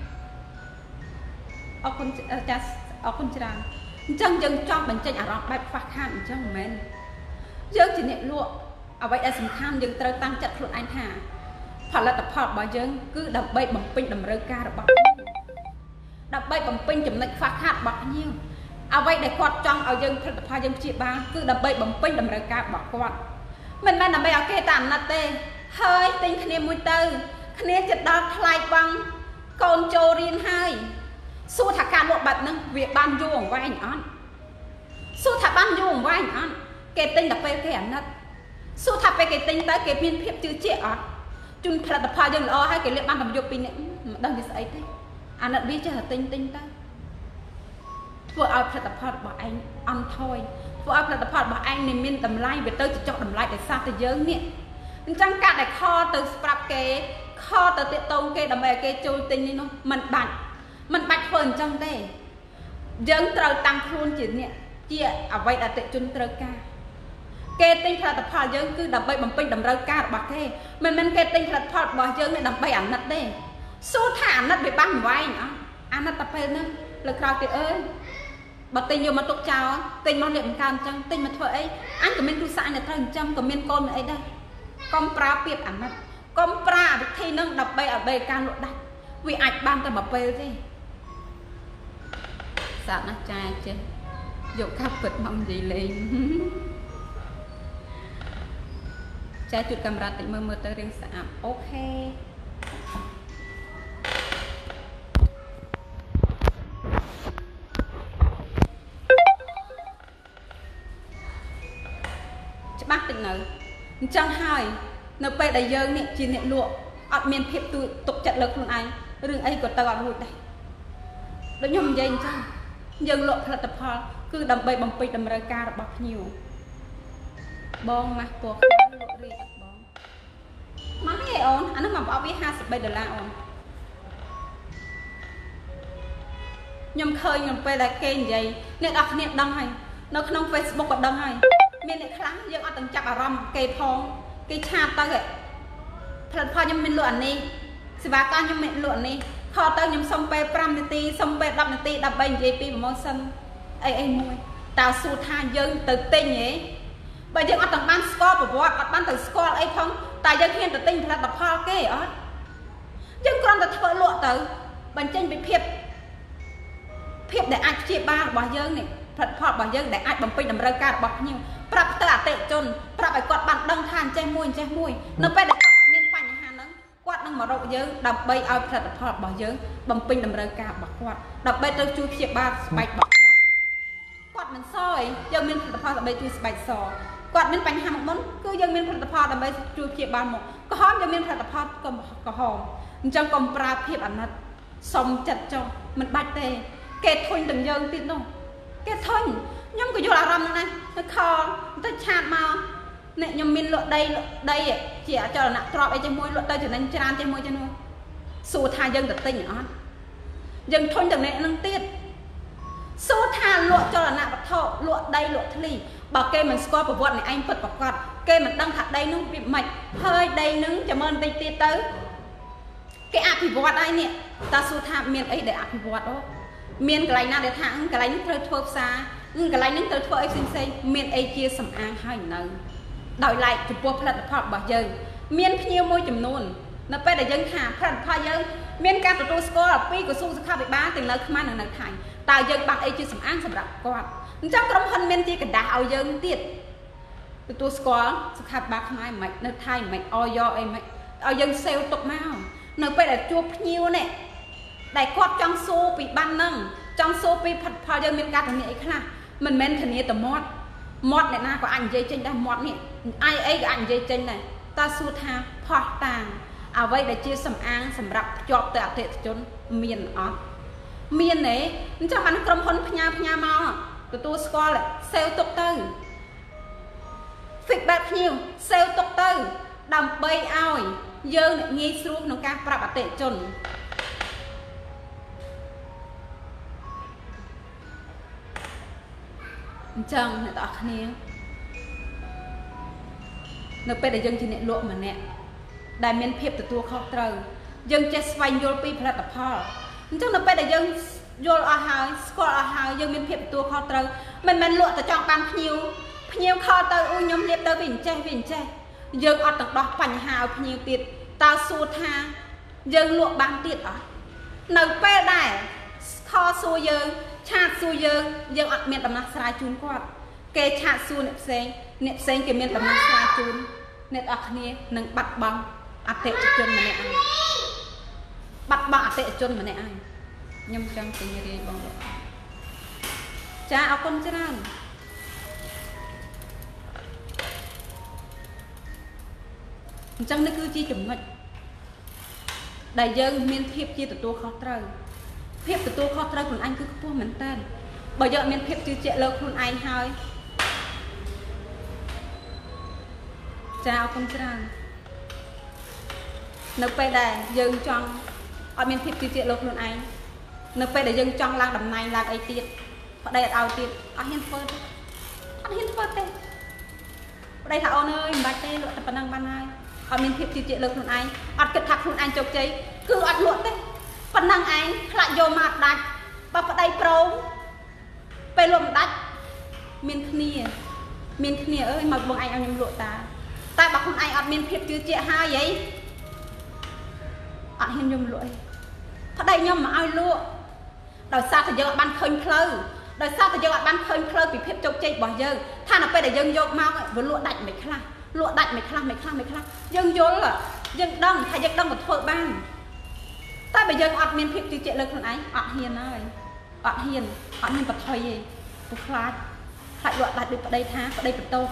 អរគុណចាអរគុណច្រើនអញ្ចឹងយើងចង់បញ្ចេញអារម្មណ៍បែបខ្វះខាតអញ្ចឹងមិនមែនយើងជាអ្នកលក់អ្វីដែលសំខាន់យើងត្រូវតាំងចិត្តខ្លួនឯងថាផលិតផលរបស់យើងគឺដើម្បីបំពេញតម្រូវការរបស់ភ្ញៀវដើម្បីបំពេញចំណុចខ្វះខាតរបស់ភ្ញៀវអ្វីដែលគាត់ចង់ឲ្យយើងផលិតផលយើងព្យាបាលគឺដើម្បីបំពេញតម្រូវការរបស់គាត់មិនមែនដើម្បីឲ្យគេតែអាណិតទេហើយទិញគ្នាមួយទៅគ្នាចិត្តដល់ថ្លៃបង់កូនចូលរៀនហើយសួរថាការលក់បែបហ្នឹងវាបានយូរអង្វែងអត់សួរថាបានយូរអង្វែងអត់គេទិញតែពេលគេអាណិតសួរថាពេលគេទិញទៅគេមានភាពជឿជាក់អត់ជូនផលិតផលយើងល្អហើយគេលក់បានតែយកពីនេះមិនដឹងវាស្អីទេអាណិតវាចេះតែទិញទិញទៅធ្វើឲ្យផលិតផលរបស់ឯងអន់ថយធ្វើឲ្យផលិតផលរបស់ឯងនេះមានតម្លៃវាទៅចុះតម្លៃដោយសារតែយើងនេះអញ្ចឹងការដែលខទៅស្រាប់គេខទៅតាកតងគេដើម្បីឲ្យគេចូលទិញនេះនោះមិនបាច់មិនបាច់ធ្វើអញ្ចឹងទេយើងត្រូវតាំងខ្លួនជាអ្នកជាអ្វីដែលអតិថិជនត្រូវការគេទិញផលិតផលយើងគឺដើម្បីបំពេញតម្រូវការរបស់គេមិនមែនគេទិញផលិតផលរបស់យើងដើម្បីអាណិតទេសួរថាអាណិតវាបានវែងអត់អាណិតតែពេលហ្នឹងលើក្រោយទៀតអើយ bà tình yêu mà tục chào tình mà liệm cao chẳng tình mà thôi ấy anh có mình tu xã này thôi chẳng có mình con ấy đây con pra piệp ảnh mặt con pra bị thi nâng đập bay ở bề ca lộ đạch vì ạch ban ta mà bê thế sao nó trai chứ dụ khắp vật mong gì lên trai chuột camera tỉnh mơ mơ tới riêng xã ok bác tỉnh nữ chẳng hỏi nó bây đại dương nè chỉ nè lụa ọt miền phiệp tụi tục chặt lực luôn anh rừng ấy của tao ọt lụi đây đó nhầm dây chăng dân lụa là tập hòa cứ đầm bay bằng pịch đầm ra ca bọc nhiều bong mà buộc lụa ri bong má cái ổn anh nó mà bảo biết hai mươi bảy đô la ổn nhầm khơi nhầm bây là kênh dây nè đọc nè đăng hay nó không Facebook có đăng hay miền này khá dân ở tầng chặt ở rầm cây phong cây cha tới vậy thật pha nhầm miền luận đi sự bà ta nhầm miền luận đi kho tới nhầm sông pe pram neti sông pe đập neti đập bay dây pi màu xanh ai ai mui tao su tha dân từ tinh nhỉ bây giờ ở tầng ban score của vợ ở ban từ score ấy không tại dân hiện từ tinh là tập pha kê ở dân con từ thợ luận từ bên trên bị phiệp phiệp để ai chia ba bảo dân này thật phật bảo dân để ai bằng pin đầm rơi ca bọc nhiều prap tơ tệ chôn prap phải quạt bằng đăng than che mùi che mùi nó phải để miên phanh hà nắng quạt năng mà rộng dân đập bay ao thật phật bảo dân bằng pin đầm rơi ca bọc quạt đập bay tôi chui chia ba bạch bọc quạt quạt mình soi dân miên thật phật bay chui bạch sò quạt miên phanh hà một món cứ dân miên thật phật đập bay chui chia ba một có hóm dân miên thật phật cầm có hòm trong cầm prap hiệp ảnh mặt xong chặt cho mình bạch tê kẹt thôi từng dân tin đâu cái thôi nhóm của vô là rầm này nó kho nó chặt màu nè nhóm mình lựa đây đây chỉ cho là nặng trọ ấy trên môi lựa đây cho nên tràn trên môi trên môi số tha dân được tinh ở dân thôi được nè nâng tiết số tha lựa cho là nặng bạc thọ lựa đây lựa thli bảo kê mình score của vợ này anh phật bạc quạt kê mình đăng thật đây nó bị mạch hơi đây nứng cho ơn tinh tiết tới cái áp thì vợ đây nè ta số tha miền ấy để áp thì vợ đó miền cái này để thẳng cái này nó thơ xa nhưng cái này nó thơ xinh xinh miền ấy chia sầm an hai nơi đòi lại chụp bộ phật phật bảo dân miền nhiều môi chùm nôn nó phải để dân thả phật phật dân miền cả tụi tôi score là pi của su sẽ bị ba từ nơi không ăn được thành tại dân bằng ấy chia sầm an sầm đặc quạt trong trong hơn miền chia cái đào dân tiệt tụi tôi score sẽ khát ba không ai mạch nó thay mạch oi do ấy mạch oi dân sale tục mau nó phải để chụp nhiều nè đại quạt trong số bị ban nâng trong số bị phật phật dân miền cả thằng này khác mình men thằng này tầm mót mót này na có ảnh dây trên đây mót này ai ấy cái ảnh dây trên này ta su tha phật tàng à vậy để chia sầm an sầm rập chọt tự tệ chốn miền ở miền này cho anh cầm hôn nhà nhà mau tụi tôi score lại sale tục tư phịch bạc nhiều sale tục tư đầm bay ao dơ này nghi xuống nó ca rập tệ chốn chẳng này tao khné nó bây để dân chỉ nẹt lụa mà nẹt đại miền phiệp từ tua khó trời dân che xoay vô pi phải tập phò chẳng nó bây để dân vô ở hai score ở hai dân miền phiệp tua khó trời mình mình lụa từ trong ban nhiều nhiều khó trời ui nhóm liệp tới bình che bình che dân ở tầng đó phành hào nhiều tiệt tao xua tha dân lụa ban tiệt ở nơi bây đại khó xua dân chặt xu dương dương ở miền Đông Nam Sài chun quạt kê chặt xu nẹp sen nẹp sen kê miền Đông Nam Sài chun nẹp ở kia nâng bắt băng áp tệ chân mà nè anh bắt băng áp tệ chân mà nè anh nhâm trăng từ như đây băng cha áo con chân ăn trăng nó cứ chi chủng mệnh đại dương miền thiệp chi từ tua khó trời phiệp từ tôi khó tra của anh cứ có mình tên bây giờ mình phiệp từ trẻ lớn của anh hơi chào con trai nó phải để dừng trong ở mình phiệp từ trẻ lớn của anh nó phải để dừng trong làng đầm này làng ấy tiệt ở đây ao tiệt ở hiên phơi ở hiên phơi đây đây thảo ơi bạch tê lụa tập năng ban hai ở mình phiệp từ trẻ lớn của anh ở kết thạc của anh chọc cháy cứ ở lụa đấy phần năng anh lại vô mặt đặt bà phải đây pro ពេលលក់មិនដាច់មានគ្នាមានគ្នាអើយមកបងឯងឲ្យខ្ញុំលក់តាតែបើខ្លួនឯងអត់មានភាពជឿជាក់ហើយអីអត់ហ៊ានខ្ញុំលក់អីប្តីខ្ញុំមកឲ្យលក់ដោយសារតែយើងអត់បានឃើញផ្លូវដោយសារតែយើងអត់បានឃើញផ្លូវពីភាពជោគជ័យរបស់យើងថានៅពេលដែលយើងយកមកវាលក់ដាច់មិនខ្លះលក់ដាច់មិនខ្លះមិនខ្លះមិនខ្លះយើងយល់យើងដឹងថាយើងដឹងទៅធ្វើបានតែបើយើងអត់មានភាពជឿជាក់លើខ្លួនឯងអត់ហ៊ានហើយអត់ហ៊ានអត់មានបន្ថយទេពុះខ្លាចខ្លាចលក់ដាច់ដូចប្តីថាប្តីបន្ទោស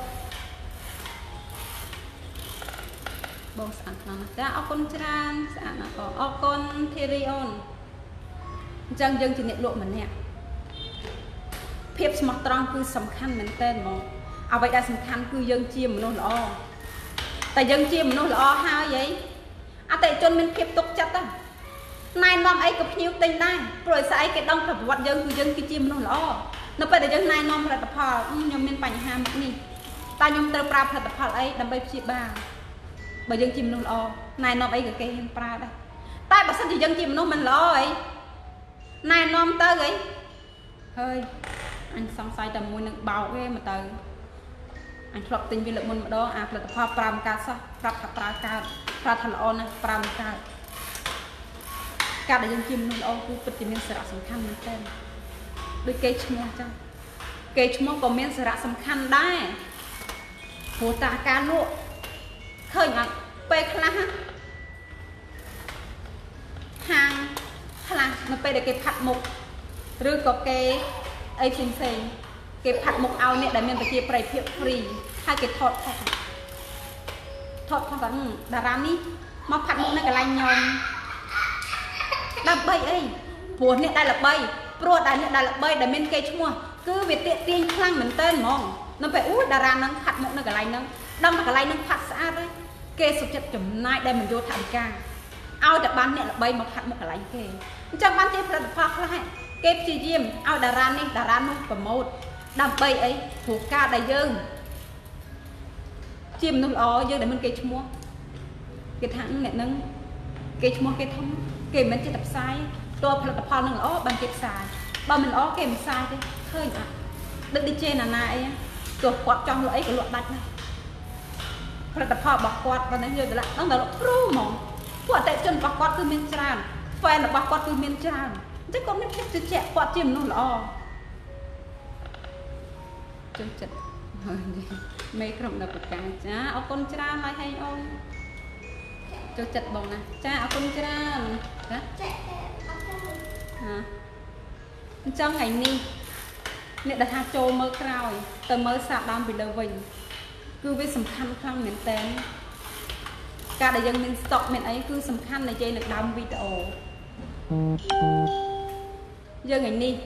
បងស្អាតខ្លាំងណាស់ចាអរគុណច្រើនស្អាតណាស់បងអរគុណធីរីអូនអញ្ចឹងយើងជាអ្នកលក់ម្នាក់ភាពស្មោះត្រង់គឺសំខាន់មែនទែនហ្មងអ្វីដែលសំខាន់គឺយើងជាមនុស្សល្អតែយើងជាមនុស្សល្អហើយអីអតិថិជនមានភាពទុកចិត្តណាណែនាំអីក៏ភ្ញៀវទិញដែរព្រោះស្អីគេដឹងប្រវត្តិយើងគឺយើងគឺជាមនុស្សល្អនៅពេលដែលយើងណែនាំផលិតផលខ្ញុំមានបញ្ហាមុខនេះតែខ្ញុំត្រូវប្រើផលិតផលអីដើម្បីព្យាបាលបើយើងជាមនុស្សល្អណែនាំអីក៏គេហ៊ានប្រើដែរតែបើសិនជាយើងជាមនុស្សមិនល្អអីណែនាំទៅអីហើយអញសង្ស័យតែមួយនឹងបោកទេមកទៅអញធ្លាប់ទិញវាលើកមុនម្ដងអាផលិតផលប្រើមកកើតសោះប្រាប់ថាប្រើកើតប្រើថាល្អណាស់ប្រើមកកើតការដែលយើងជាមនុស្សល្អគឺពិតជាមានសារៈសំខាន់មែនទែនដូចគេឈ្មោះចឹងគេឈ្មោះក៏មានសារៈសំខាន់ដែរព្រោះតាការលក់ឃើញអត់ពេលខ្លះហាងខ្លះនៅពេលដែលគេផាត់មុខឬក៏គេអីផ្សេងផ្សេងគេផាត់មុខឲ្យអ្នកដែលមានប្រជាប្រិយភាពហ្វ្រីហើយគេថតថតថតថតថាតារានេះមកផាត់មុខនៅកន្លែងខ្ញុំដើម្បីអីព្រោះអ្នកដែលល្បីព្រោះតែអ្នកដែលល្បីដែលមានគេឈ្មោះគឺវាទាក់ទាញខ្លាំងមែនតើហ្មងនៅពេលអូតារានឹងផាត់មុខនៅកន្លែងហ្នឹងដឹងតែកន្លែងហ្នឹងផាត់ស្អាតហើយគេសុខចិត្តចំណាយដែលមិនយកថវិកាឲ្យតែបានអ្នកល្បីមកផាត់មុខកន្លែងគេអញ្ចឹងបានជាផលិតផលខ្លះគេព្យាយាមឲ្យតារានេះតារានោះប្រម៉ូទដើម្បីអីព្រោះការដែលយើងជាមនុស្សល្អយើងដែលមានគេឈ្មោះគេថាអ្នកហ្នឹងគេឈ្មោះគេធំគេមិនចិត្តផ្សាយតើផលិតផលនឹងល្អបានគេផ្សាយបើមិនល្អគេមិនផ្សាយទេឃើញអត់ដូចដូចជាណាណាអីទោះគាត់ចង់លក់អីក៏លក់ដាច់ដែរផលិតផលរបស់គាត់បើនឹងយកទៅដាក់ដល់លក់ព្រូហ្មងពួកអតិថិជនរបស់គាត់គឺមានច្រើនហ្វេនរបស់គាត់គឺមានច្រើនអញ្ចឹងគាត់មានភាពជឿជាក់គាត់ជាមនុស្សល្អចូលចិត្តមេក្រុមនៅប្រកាចាអរគុណច្រើនហើយហេងអូនចូលចិត្តបងណាចាអរគុណច្រើនចាអញ្ចឹងថ្ងៃនេះអ្នកដែលថាចូលមើលក្រោយទៅមើលសាកដើមពីលើវិញគឺវាសំខាន់ខ្លាំងមែនតើការដែលយើងមានស្តុកមានអីគឺសំខាន់និយាយនៅដើមវីដេអូយើងថ្ងៃនេះ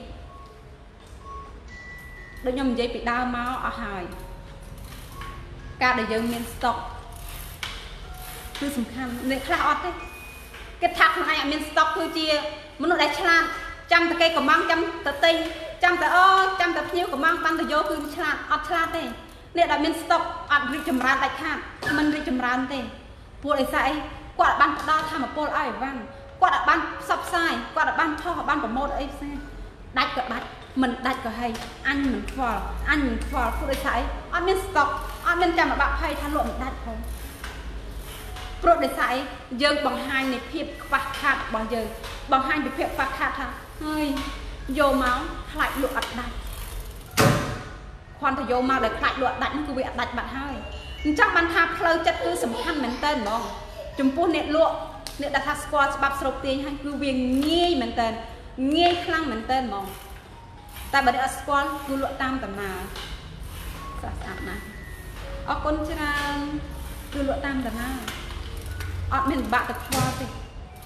ដូចខ្ញុំនិយាយពីដើមមកអស់ហើយការដែលយើងមានស្តុកគឺសំខាន់អ្នកខ្លះអត់ទេគេថាខ្លួនឯងអត់មានស្តុកគឺជាមនុស្សដែលឆ្លាតចាំតែគេកំងចាំតែទិញចាំតែអូចាំតែភ្ញៀវកំងបានទៅយកគឺឆ្លាតអត់ឆ្លាតទេអ្នកដែលមានស្តុកអត់រីកចម្រើនដាច់ខាតមិនរីកចម្រើនទេពួកឯស្អីគាត់បានផ្ដល់ធម៌ពលឲ្យអីវ៉ាន់គាត់អាចបានផ្សព្វផ្សាយគាត់អាចបានថោះបានប្រម៉ូទអីផ្សេងដាច់ក៏ដាច់មិនដាច់ក៏ហីអញមិនខ្វល់អញមិនខ្វល់ពួកឯស្អីអត់មានស្តុកអត់មានចាំបាក់ភ័យថាលក់មិនដាច់ផងព្រោះដោយសារអីយើងបង្ហាញនៃភាពខ្វះខាតរបស់យើងបង្ហាញពីភាពខ្វះខាតថាហើយយកមកខ្លាចលក់អត់ដាច់គ្រាន់តែយកមកដែលខ្លាចលក់អត់ដាច់នោះគឺវាអត់ដាច់បាត់ហើយអញ្ចឹងបានថាផ្លូវចិត្តគឺសំខាន់មែនតើហ្មងចំពោះអ្នកលក់អ្នកដែលថាស្គាល់ច្បាប់ស្រូបទាញហើយគឺវាងាយមែនតើងាយខ្លាំងមែនតើហ្មងតែបើអ្នកអត់ស្គាល់គឺលក់តាមដំណើរស្អាតស្អាតណាស់អរគុណច្រើនគឺលក់តាមដំណើរអត់មានបាក់ទៅខ្វល់ទេ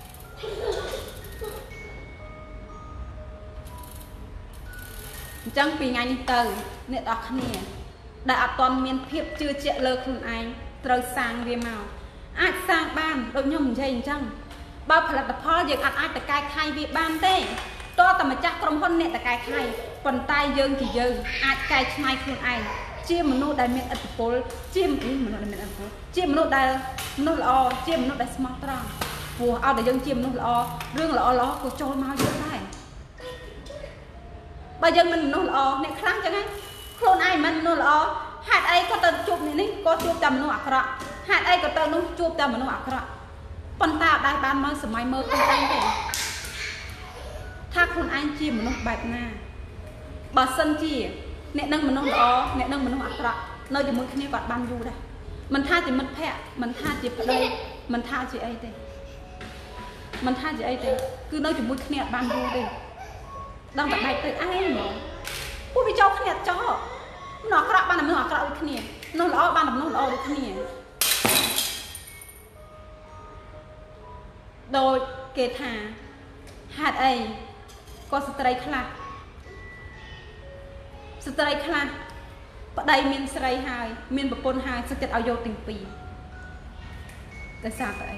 អញ្ចឹងពីថ្ងៃនេះទៅអ្នកទាំងអស់គ្នាដែលអត់ទាន់មានភាពជឿជាក់លើខ្លួនឯងត្រូវសាងវាមកអាចសាងបានដូចខ្ញុំនិយាយអញ្ចឹងបើផលិតផលយើងអាចអាចតកែខៃវាបានទេតើតែម្ចាស់ក្រុមហ៊ុនអ្នកតកែខៃប៉ុន្តែយើងជាយើងអាចកែច្នៃខ្លួនឯងជាមនុស្សដែលមានឥទ្ធិពលជាមនុស្សដែលមានឥទ្ធិពលជាមនុស្សដែលមនុស្សល្អជាមនុស្សដែលស្មោះត្រង់ព្រោះឲ្យតែយើងជាមនុស្សល្អរឿងល្អល្អក៏ចូលមកយើងដែរបើយើងមិនមនុស្សល្អអ្នកខ្លះចឹងហ្នឹងខ្លួនឯងមិនមនុស្សល្អហេតុអីក៏ទៅជួបនេះក៏ជួបតែមនុស្សអាក្រក់ហេតុអីក៏ទៅនោះជួបតែមនុស្សអាក្រក់ប៉ុន្តែអត់ដែលបានមកសម័យមើលខ្លួនឯងទេថាខ្លួនឯងជាមនុស្សបែបណាបើសិនជាអ្នកនឹងមនុស្សល្អអ្នកនឹងមនុស្សអាក្រក់នៅជាមួយគ្នាគាត់បានយូរដែរមិនថាជាមិត្តភក្តិមិនថាជាប្តីមិនថាជាអីទេមិនថាជាអីទេគឺនៅជាមួយគ្នាអត់បានយូរទេដឹងតែបែកទៅឯងហ្មងពួកវាចូលគ្នាចោលមនុស្សអាក្រក់បានតែមនុស្សអាក្រក់ដូចគ្នាមនុស្សល្អបានតែមនុស្សល្អដូចគ្នាដោយគេថាហេតុអីក៏ស្ត្រីខ្លះស្ត្រីខ្លះប្តីមានស្រីហើយមានប្រពន្ធហើយសុខចិត្តឲ្យយកទាំងពីរដោយសារតែអី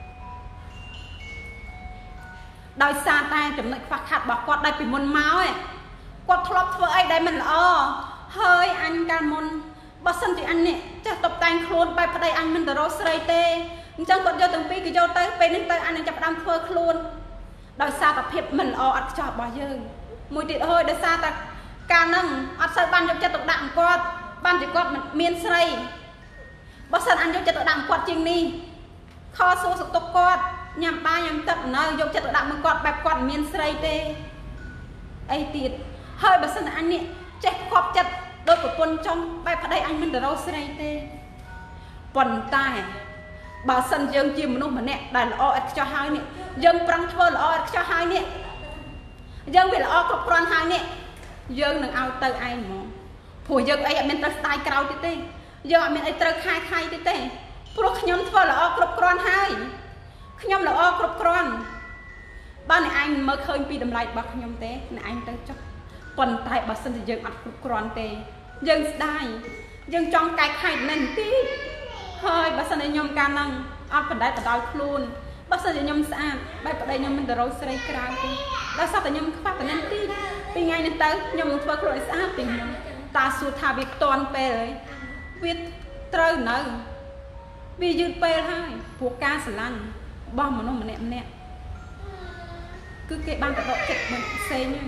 ដោយសារតែចំណុចខ្វះខាតរបស់គាត់ដែលពីមុនមកឯងគាត់ធ្លាប់ធ្វើអីដែលមិនល្អហើយអញកាលមុនបើសិនជាអញនេះចេះតបតែងខ្លួនបែបប្តីអញមិនទៅរកស្រីទេអញ្ចឹងគាត់យកទាំងពីរគេយកទៅពេលនេះទៅអញនឹងចាប់ផ្ដើមធ្វើខ្លួនដោយសារតែភាពមិនល្អអត់ខ្ចោះរបស់យើងមួយទៀតហើយដោយសារតែកាលហ្នឹងអត់សូវបានយកចិត្តទុកដាក់អង្គគាត់បានជាគាត់មានស្រីបើសិនអញយកចិត្តទុកដាក់អង្គគាត់ជាងនេះខសួរសុខទុក្ខគាត់ញ៉ាំបាយញ៉ាំទឹកនៅយកចិត្តទុកដាក់មកគាត់បែបគាត់មានស្រីទេអីទៀតហើយបើសិនអញនេះចេះគប់ចិត្តដោយប្រពន្ធចង់បែបប្តីអញមិនទៅរកស្រីទេប៉ុន្តែបើសិនយើងជាមនុស្សម្នាក់ដែលល្អឥតខ្ចោះហើយនេះយើងប្រឹងធ្វើល្អឥតខ្ចោះហើយនេះយើងវាល្អគ្រប់គ្រាន់ហើយនេះយើងនឹងឲ្យទៅឯងហ្មងព្រោះយើងអីអត់មានត្រូវស្ដាយក្រោយទេទេយើងអត់មានអីត្រូវខាយខាយទេទេព្រោះខ្ញុំធ្វើល្អគ្រប់គ្រាន់ហើយខ្ញុំល្អគ្រប់គ្រាន់បើអ្នកឯងមើលឃើញពីតម្លៃរបស់ខ្ញុំទេអ្នកឯងទៅចុះប៉ុន្តែបើសិនជាយើងអត់គ្រប់គ្រាន់ទេយើងស្ដាយយើងចង់កែខៃនឹងទីហើយបើសិនជាខ្ញុំកាលហ្នឹងអត់បណ្ដែតបដោយខ្លួនបើសិនជាខ្ញុំស្អាតបែបប្តីខ្ញុំមិនទៅរកស្រីក្រៅទេដោយសារតែខ្ញុំខ្វះតំណែងទីពីថ្ងៃនេះទៅខ្ញុំនឹងធ្វើខ្លួនឲ្យស្អាតពីមុនតាសួរថាវាផ្ទាន់ពេលហើយវាត្រូវនៅវាយឺតពេលហើយព្រោះការស្រឡាញ់របស់មនុស្សម្នាក់ម្នាក់គឺគេបានបដកចិត្តមិនផ្សេងហើយ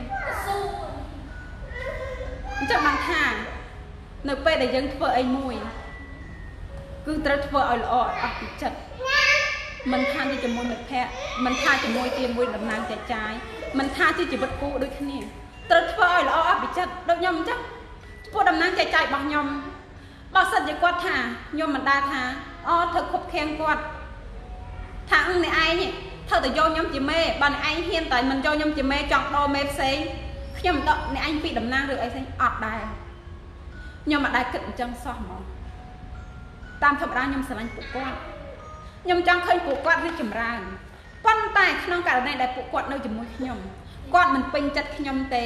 អញ្ចឹងបានថានៅពេលដែលយើងធ្វើអីមួយគឺត្រូវធ្វើឲ្យល្អអស់ពីចិត្តមិនថាជាជាមួយមិត្តភក្តិមិនថាជាមួយជាមួយតំណាងចែកចាយមិនថាជាជីវិតគូដូចគ្នាត្រូវធ្វើឲ្យល្អអស់ពីចិត្តដូចខ្ញុំអញ្ចឹងចំពោះតំណាងចែកចាយរបស់ខ្ញុំបើសិនជាគាត់ថាខ្ញុំមិនដែរថាអូធ្វើខុបខាំងគាត់ថាអឹងអ្នកឯងធ្វើតែយកខ្ញុំជាមេបើអ្នកឯងហ៊ានតែមិនយកខ្ញុំជាមេចង់ដោមេផ្សេងខ្ញុំមិនដកអ្នកឯងពីតំណាងឬអីផ្សេងអត់ដែរខ្ញុំមិនដែរគិតអញ្ចឹងសោះហ្មងតាមធម្មតាខ្ញុំស្រឡាញ់ពួកគាត់ខ្ញុំចង់ឃើញពួកគាត់រីកចម្រើនប៉ុន្តែក្នុងករណីដែលពួកគាត់នៅជាមួយខ្ញុំគាត់មិនពេញចិត្តខ្ញុំទេ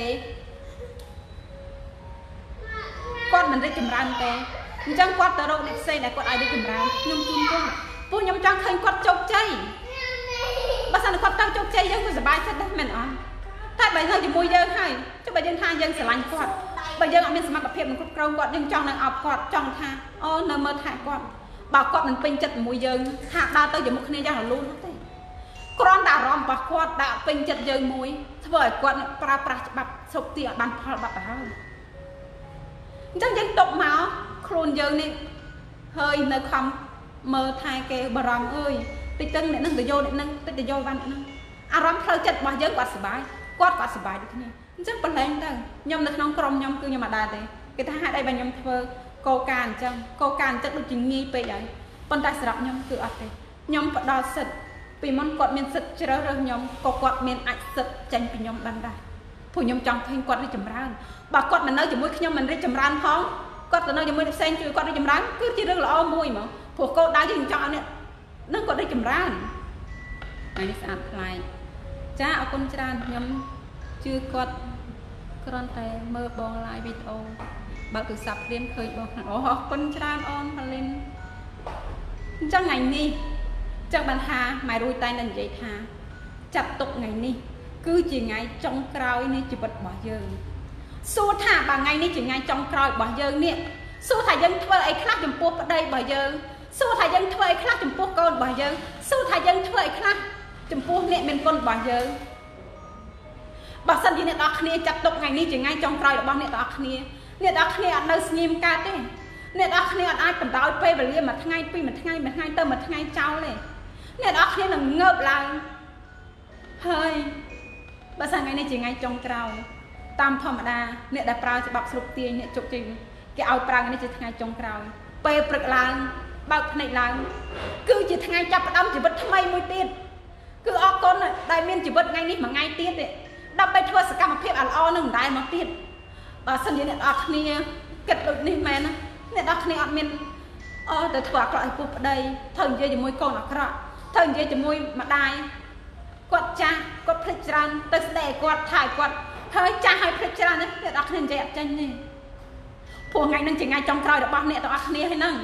គាត់មិនរីកចម្រើនទេអញ្ចឹងគាត់ទៅរកអ្នកផ្សេងដែលគាត់ឲ្យរីកចម្រើនខ្ញុំជូនគាត់ពួកខ្ញុំចង់ឃើញគាត់ជោគជ័យបើសិនគាត់ចង់ជោគជ័យយើងក៏សប្បាយចិត្តដែរមែនអត់តែបើនៅជាមួយយើងហើយចុះបើយើងថាយើងស្រឡាញ់គាត់បើយើងអត់មានសមត្ថភាពនឹងគ្រប់គ្រងគាត់យើងចង់នឹងអោបគាត់ចង់ថាអូនៅមើលថែគាត់បើគាត់មិនពេញចិត្តជាមួយយើងថាដើរទៅជាមួយគ្នាយ៉ាងរលូនទេគ្រាន់តែអារម្មណ៍របស់គាត់ដាក់ពេញចិត្តយើងមួយធ្វើឲ្យគាត់ប្រើប្រាស់ច្បាប់សុខទីឲ្យបានផលបាត់ទៅហើយអញ្ចឹងយើងຕົកមកខ្លួនយើងនេះហើយនៅខំមើលថែគេបារម្ភអើយតិចទៅអ្នកនឹងទៅយកអ្នកនឹងតិចទៅយកបានអ្នកនឹងអារម្មណ៍ផ្លូវចិត្តរបស់យើងគាត់សុបាយគាត់គាត់សុបាយដូចគ្នាអញ្ចឹងបន្លែងទៅខ្ញុំនៅក្នុងក្រុមខ្ញុំគឺខ្ញុំអត់ដែរទេគេថាហេតុអីបើខ្ញុំធ្វើកោការអញ្ចឹងកោការអញ្ចឹងដូចជាងាយពេកហើយប៉ុន្តែសម្រាប់ខ្ញុំគឺអត់ទេខ្ញុំផ្ដល់សិទ្ធពីមុនគាត់មានសិទ្ធជ្រើសរើសខ្ញុំក៏គាត់មានអាចសិទ្ធចេញពីខ្ញុំបានដែរព្រោះខ្ញុំចង់ឃើញគាត់រីកចម្រើនបើគាត់មិននៅជាមួយខ្ញុំមិនរីកចម្រើនផងគាត់ទៅនៅជាមួយអ្នកផ្សេងជួយគាត់រីកចម្រើនគឺជារឿងល្អមួយហ្មងព្រោះកោដៅយើងចង់ឲ្យអ្នកនឹងគាត់រីកចម្រើនហើយនេះស្អាតប្លែកចាអរគុណច្រើនខ្ញុំជឿគាត់គ្រាន់តែមើលបង live វីដេអូបើកទូរស័ព្ទព្រាមឃើញបងអូអរគុណច្រើនអូនប៉ាលីនអញ្ចឹងថ្ងៃនេះចឹងបានថាម៉ែរួយតែនឹងនិយាយថាចាត់ទុកថ្ងៃនេះគឺជាថ្ងៃចុងក្រោយនៃជីវិតរបស់យើងសួរថាបើថ្ងៃនេះជាថ្ងៃចុងក្រោយរបស់យើងនេះសួរថាយើងធ្វើអីខ្លះចំពោះប្តីរបស់យើងសួរថាយើងធ្វើអីខ្លះចំពោះកូនរបស់យើងសួរថាយើងធ្វើអីខ្លះចំពោះអ្នកមានគុណរបស់យើងបើសិនជាអ្នកទាំងអស់គ្នាចាត់ទុកថ្ងៃនេះជាថ្ងៃចុងក្រោយរបស់អ្នកទាំងអស់គ្នាអ្នកទាំងអស់គ្នាអត់នៅស្ងៀមកើតទេអ្នកទាំងអស់គ្នាអត់អាចបណ្ដោយពេលវេលាមួយថ្ងៃពីរមួយថ្ងៃមួយថ្ងៃទៅមួយថ្ងៃចោលទេអ្នកទាំងអស់គ្នានឹងងើបឡើងហើយបើសិនថ្ងៃនេះជាថ្ងៃចុងក្រោយតាមធម្មតាអ្នកដែលប្រើច្បាប់ស្រុកទាញអ្នកជោគជ័យគេឲ្យប្រើថ្ងៃនេះជាថ្ងៃចុងក្រោយពេលព្រឹកឡើងបើកភ្នែកឡើងគឺជាថ្ងៃចាប់ផ្ដើមជីវិតថ្មីមួយទៀតគឺអរគុណដែលមានជីវិតថ្ងៃនេះមួយថ្ងៃទៀតទេដើម្បីធ្វើសកម្មភាពល្អនឹងមិនដែលមកទៀតបើសិនជាអ្នកទាំងអស់គ្នាគិតដូចនេះមែនណាអ្នកទាំងអស់គ្នាអត់មានអត់ទៅធ្វើអាក្រក់ឲ្យពុះប្តីត្រូវនិយាយជាមួយកូនអាក្រក់ត្រូវនិយាយជាមួយម្ដាយគាត់ចាស់គាត់ភ្លេចច្រើនទៅស្ដីឲ្យគាត់ថាឲ្យគាត់ហើយចាស់ឲ្យភ្លេចច្រើនអ្នកទាំងអស់គ្នានិយាយអត់ចាញ់ទេព្រោះថ្ងៃនឹងជាថ្ងៃចុងក្រោយរបស់អ្នកទាំងអស់គ្នាហើយហ្នឹង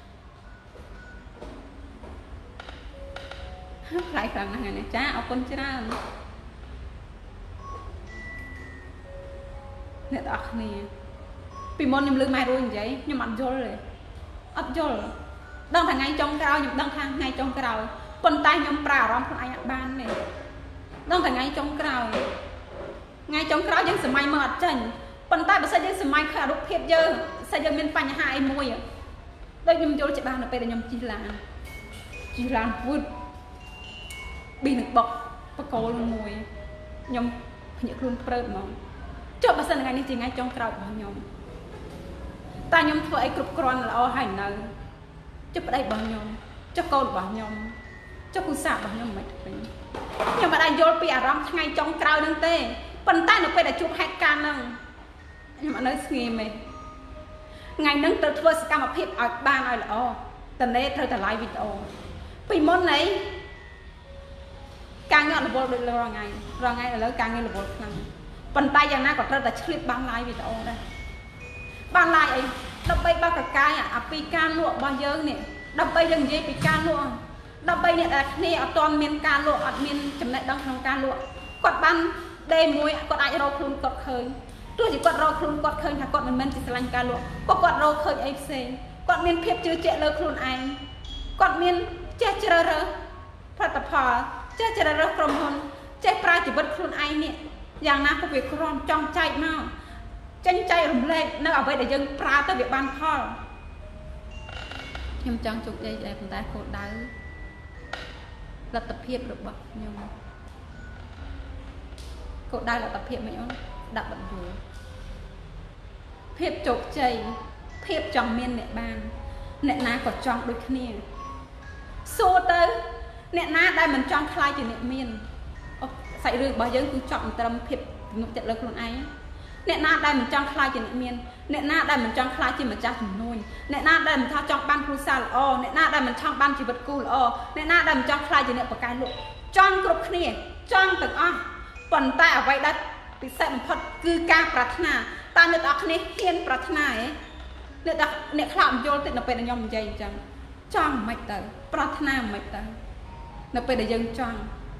ខ្លាយខ្លាំងណាស់ថ្ងៃនេះចាអរគុណច្រើនអ្នកទាំងអស់គ្នាពីមុនខ្ញុំលើម៉ែរួយនិយាយខ្ញុំអត់យល់ទេអត់យល់ដឹងថាថ្ងៃចុងក្រោយខ្ញុំដឹងថាថ្ងៃចុងក្រោយប៉ុន្តែខ្ញុំប្រើអារម្មណ៍ខ្លួនឯងអត់បានទេដឹងថាថ្ងៃចុងក្រោយថ្ងៃចុងក្រោយយើងសម័យមើលអត់ចេញប៉ុន្តែបើសិនយើងសម័យឃើញរូបភាពយើងសិនយើងមានបញ្ហាអីមួយដូចខ្ញុំយល់ច្បាស់នៅពេលដែលខ្ញុំជិះឡានជិះឡានវឹតប៊ីនឹងបុកបកគោលមួយខ្ញុំភ្ញាក់ខ្លួនព្រើតហ្មងចុះបើសិនថ្ងៃនេះជាថ្ងៃចុងក្រោយរបស់ខ្ញុំតែខ្ញុំធ្វើអីគ្រប់គ្រាន់ល្អហើយនៅចុះប្តីរបស់ខ្ញុំចុះកូនរបស់ខ្ញុំចុះគូសារបស់ខ្ញុំមិនវិញខ្ញុំមិនដែលយល់ពីអារម្មណ៍ថ្ងៃចុងក្រោយហ្នឹងទេប៉ុន្តែនៅពេលដែលជួបហេតុការណ៍ហ្នឹងខ្ញុំអត់នៅស្ងៀមទេថ្ងៃហ្នឹងត្រូវធ្វើសកម្មភាពឲ្យបានឲ្យល្អតនេត្រូវតែ live វីដេអូពីមុនណីការងាររវល់ដូចរងថ្ងៃរងថ្ងៃឥឡូវការងាររវល់ខ្លាំងប៉ុន្តែយ៉ាងណាក៏ត្រូវតែឆ្លៀតបាន live វីដេអូដែរបាន live អីដើម្បីបើកកកាយអាពីការលក់របស់យើងនេះដើម្បីយើងនិយាយពីការលក់ដើម្បីអ្នកដែលគ្នាអត់ទាន់មានការលក់អត់មានចំណេះដឹងក្នុងការលក់គាត់បានដេមួយគាត់អាចរកខ្លួនគាត់ឃើញទោះជាគាត់រកខ្លួនគាត់ឃើញថាគាត់មិនមែនជាស្រឡាញ់ការលក់ក៏គាត់រកឃើញអីផ្សេងគាត់មានភាពជឿជាក់លើខ្លួនឯងគាត់មានចេះជ្រើសរើសផលិតផលចេះជ្រើសរើសក្រុមហ៊ុនចេះប្រើជីវិតខ្លួនឯងនេះយ៉ាងណាក៏វាគ្រាន់ចង់ចែកមកចេញចែករំលែកនៅអ្វីដែលយើងប្រើទៅវាបានផលខ្ញុំចង់ជោគជ័យដែរប៉ុន្តែគោលដៅលទ្ធភាពរបស់ខ្ញុំគោលដៅលទ្ធភាពមិនអូនដាក់បាត់យល់ភាពជោគជ័យភាពចង់មានអ្នកបានអ្នកណាក៏ចង់ដូចគ្នាសួរទៅអ្នកណាដែលមិនចង់ខ្លាចជាអ្នកមានសាច់រឿងរបស់យើងគឺចប់ត្រឹមភាពទំនុកចិត្តលើខ្លួនឯងអ្នកណាដែលមិនចង់ខ្លាចជាអ្នកមានអ្នកណាដែលមិនចង់ខ្លាចជាម្ចាស់ជំនួយអ្នកណាដែលមិនចង់បានគ្រួសារល្អអ្នកណាដែលមិនចង់បានជីវិតគូល្អអ្នកណាដែលមិនចង់ខ្លាចជាអ្នកបកកាយលក់ចង់គ្រប់គ្នាចង់ទាំងអស់ប៉ុន្តែអ្វីដែលពិសេសបំផុតគឺការប្រាថ្នាតើអ្នកទាំងអស់គ្នាហ៊ានប្រាថ្នាទេអ្នកអ្នកខ្លះមិនយល់ទេនៅពេលដែលខ្ញុំនិយាយអញ្ចឹងចង់មិនទៅប្រាថ្នាមិនទៅនៅពេលដែលយើងចង់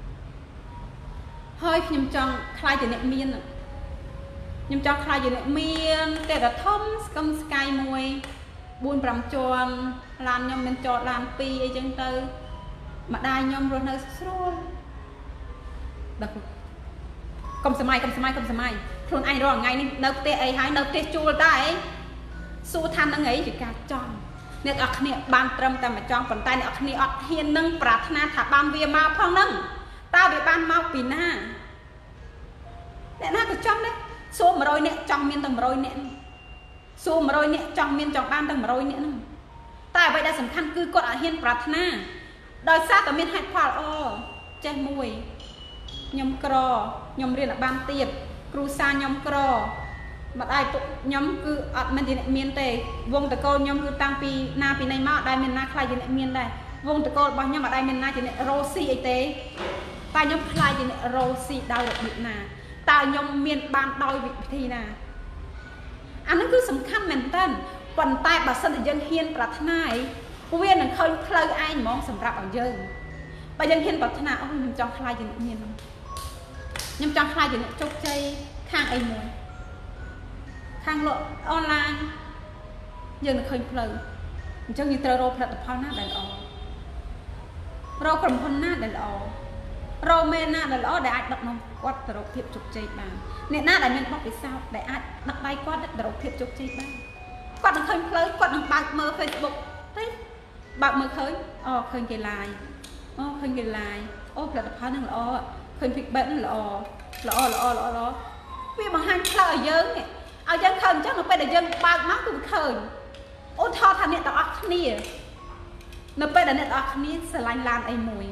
ហើយខ្ញុំចង់ខ្លាចជាអ្នកមានខ្ញុំចង់ខ្លាចជាអ្នកមានតែតែធំស្គមស្កាយមួយបួន ប្រាំជាន់ឡានខ្ញុំមានចតឡានពីរអីចឹងទៅម្ដាយខ្ញុំរស់នៅស្រួលដល់កុំសម័យកុំសម័យកុំសម័យខ្លួនឯងរាល់ថ្ងៃនេះនៅផ្ទះអីហើយនៅផ្ទះជួលតែអីសួរថានឹងអីជាការចង់អ្នកនរអគ្នាបានត្រឹមតែមកចង់ប៉ុន្តែអ្នកនរគ្នាអត់ហ៊ាននឹងប្រាថ្នាថាបានវាមកផងហ្នឹងតើវាបានមកពីណាអ្នកណាក៏ចង់ដែរសួរ100នាក់ចង់មានតែ100នាក់សួរ100នាក់ចង់មានចង់បានតែ100នាក់ហ្នឹងតែអ្វីដែលសំខាន់គឺគាត់អត់ហ៊ានប្រាថ្នាដោយសារតែមានហេតុផលអូចេះមួយខ្ញុំក្រខ្ញុំរៀនអបានទៀតគ្រូសាខ្ញុំក្រម្ដាយពុកខ្ញុំគឺអត់មែនជាអ្នកមានទេវងតកូលខ្ញុំគឺតាំងពីណាពីណីមកអត់ដែលមានណាខ្លាចជាអ្នកមានដែរវងតកូលរបស់ខ្ញុំអត់ដែលមានណាជាអ្នករោស៊ីអីទេតែខ្ញុំខ្លាចជាអ្នករោស៊ីដោយរបៀបណាតើខ្ញុំមានបានដោយវិធីណាអានោះគឺសំខាន់មែនតើប៉ុន្តែបើសិនជាយើងហ៊ានប្រាថ្នាឯវានឹងឃើញផ្លូវឯងហ្មងសម្រាប់ឲ្យយើងបើយើងហ៊ានប្រាថ្នាអូខ្ញុំចង់ខ្លាចជាអ្នកមានខ្ញុំចង់ខ្លាចជាអ្នកជោគជ័យខាងអីមួយខាងលក់អនឡាញយើងនឹងឃើញផ្លូវអញ្ចឹងយើងត្រូវរកផលិតផលណាដែលល្អរកក្រុមហ៊ុនណាដែលល្អរ៉ូមែនណាដែលល្អដែលអាចដឹកនាំគាត់ទៅរកភាពជោគជ័យបានអ្នកណាដែលមានបទពិសោធន៍ដែលអាចដឹកដៃគាត់ទៅរកភាពជោគជ័យបានគាត់នឹងឃើញផ្លូវគាត់នឹងបើកមើល Facebook ទេបើកមើលឃើញអូឃើញគេ live អូឃើញគេ live អូផលិតផលហ្នឹងល្អឃើញ feedback ហ្នឹងល្អល្អល្អល្អល្អវាបង្ហាញផ្លូវឲ្យយើងឲ្យយើងឃើញអញ្ចឹងនៅពេលដែលយើងបើកមកគឺឃើញអូថតថាអ្នកទាំងអស់គ្នានៅពេលដែលអ្នកទាំងអស់គ្នាស្រឡាញ់ឡានអីមួយ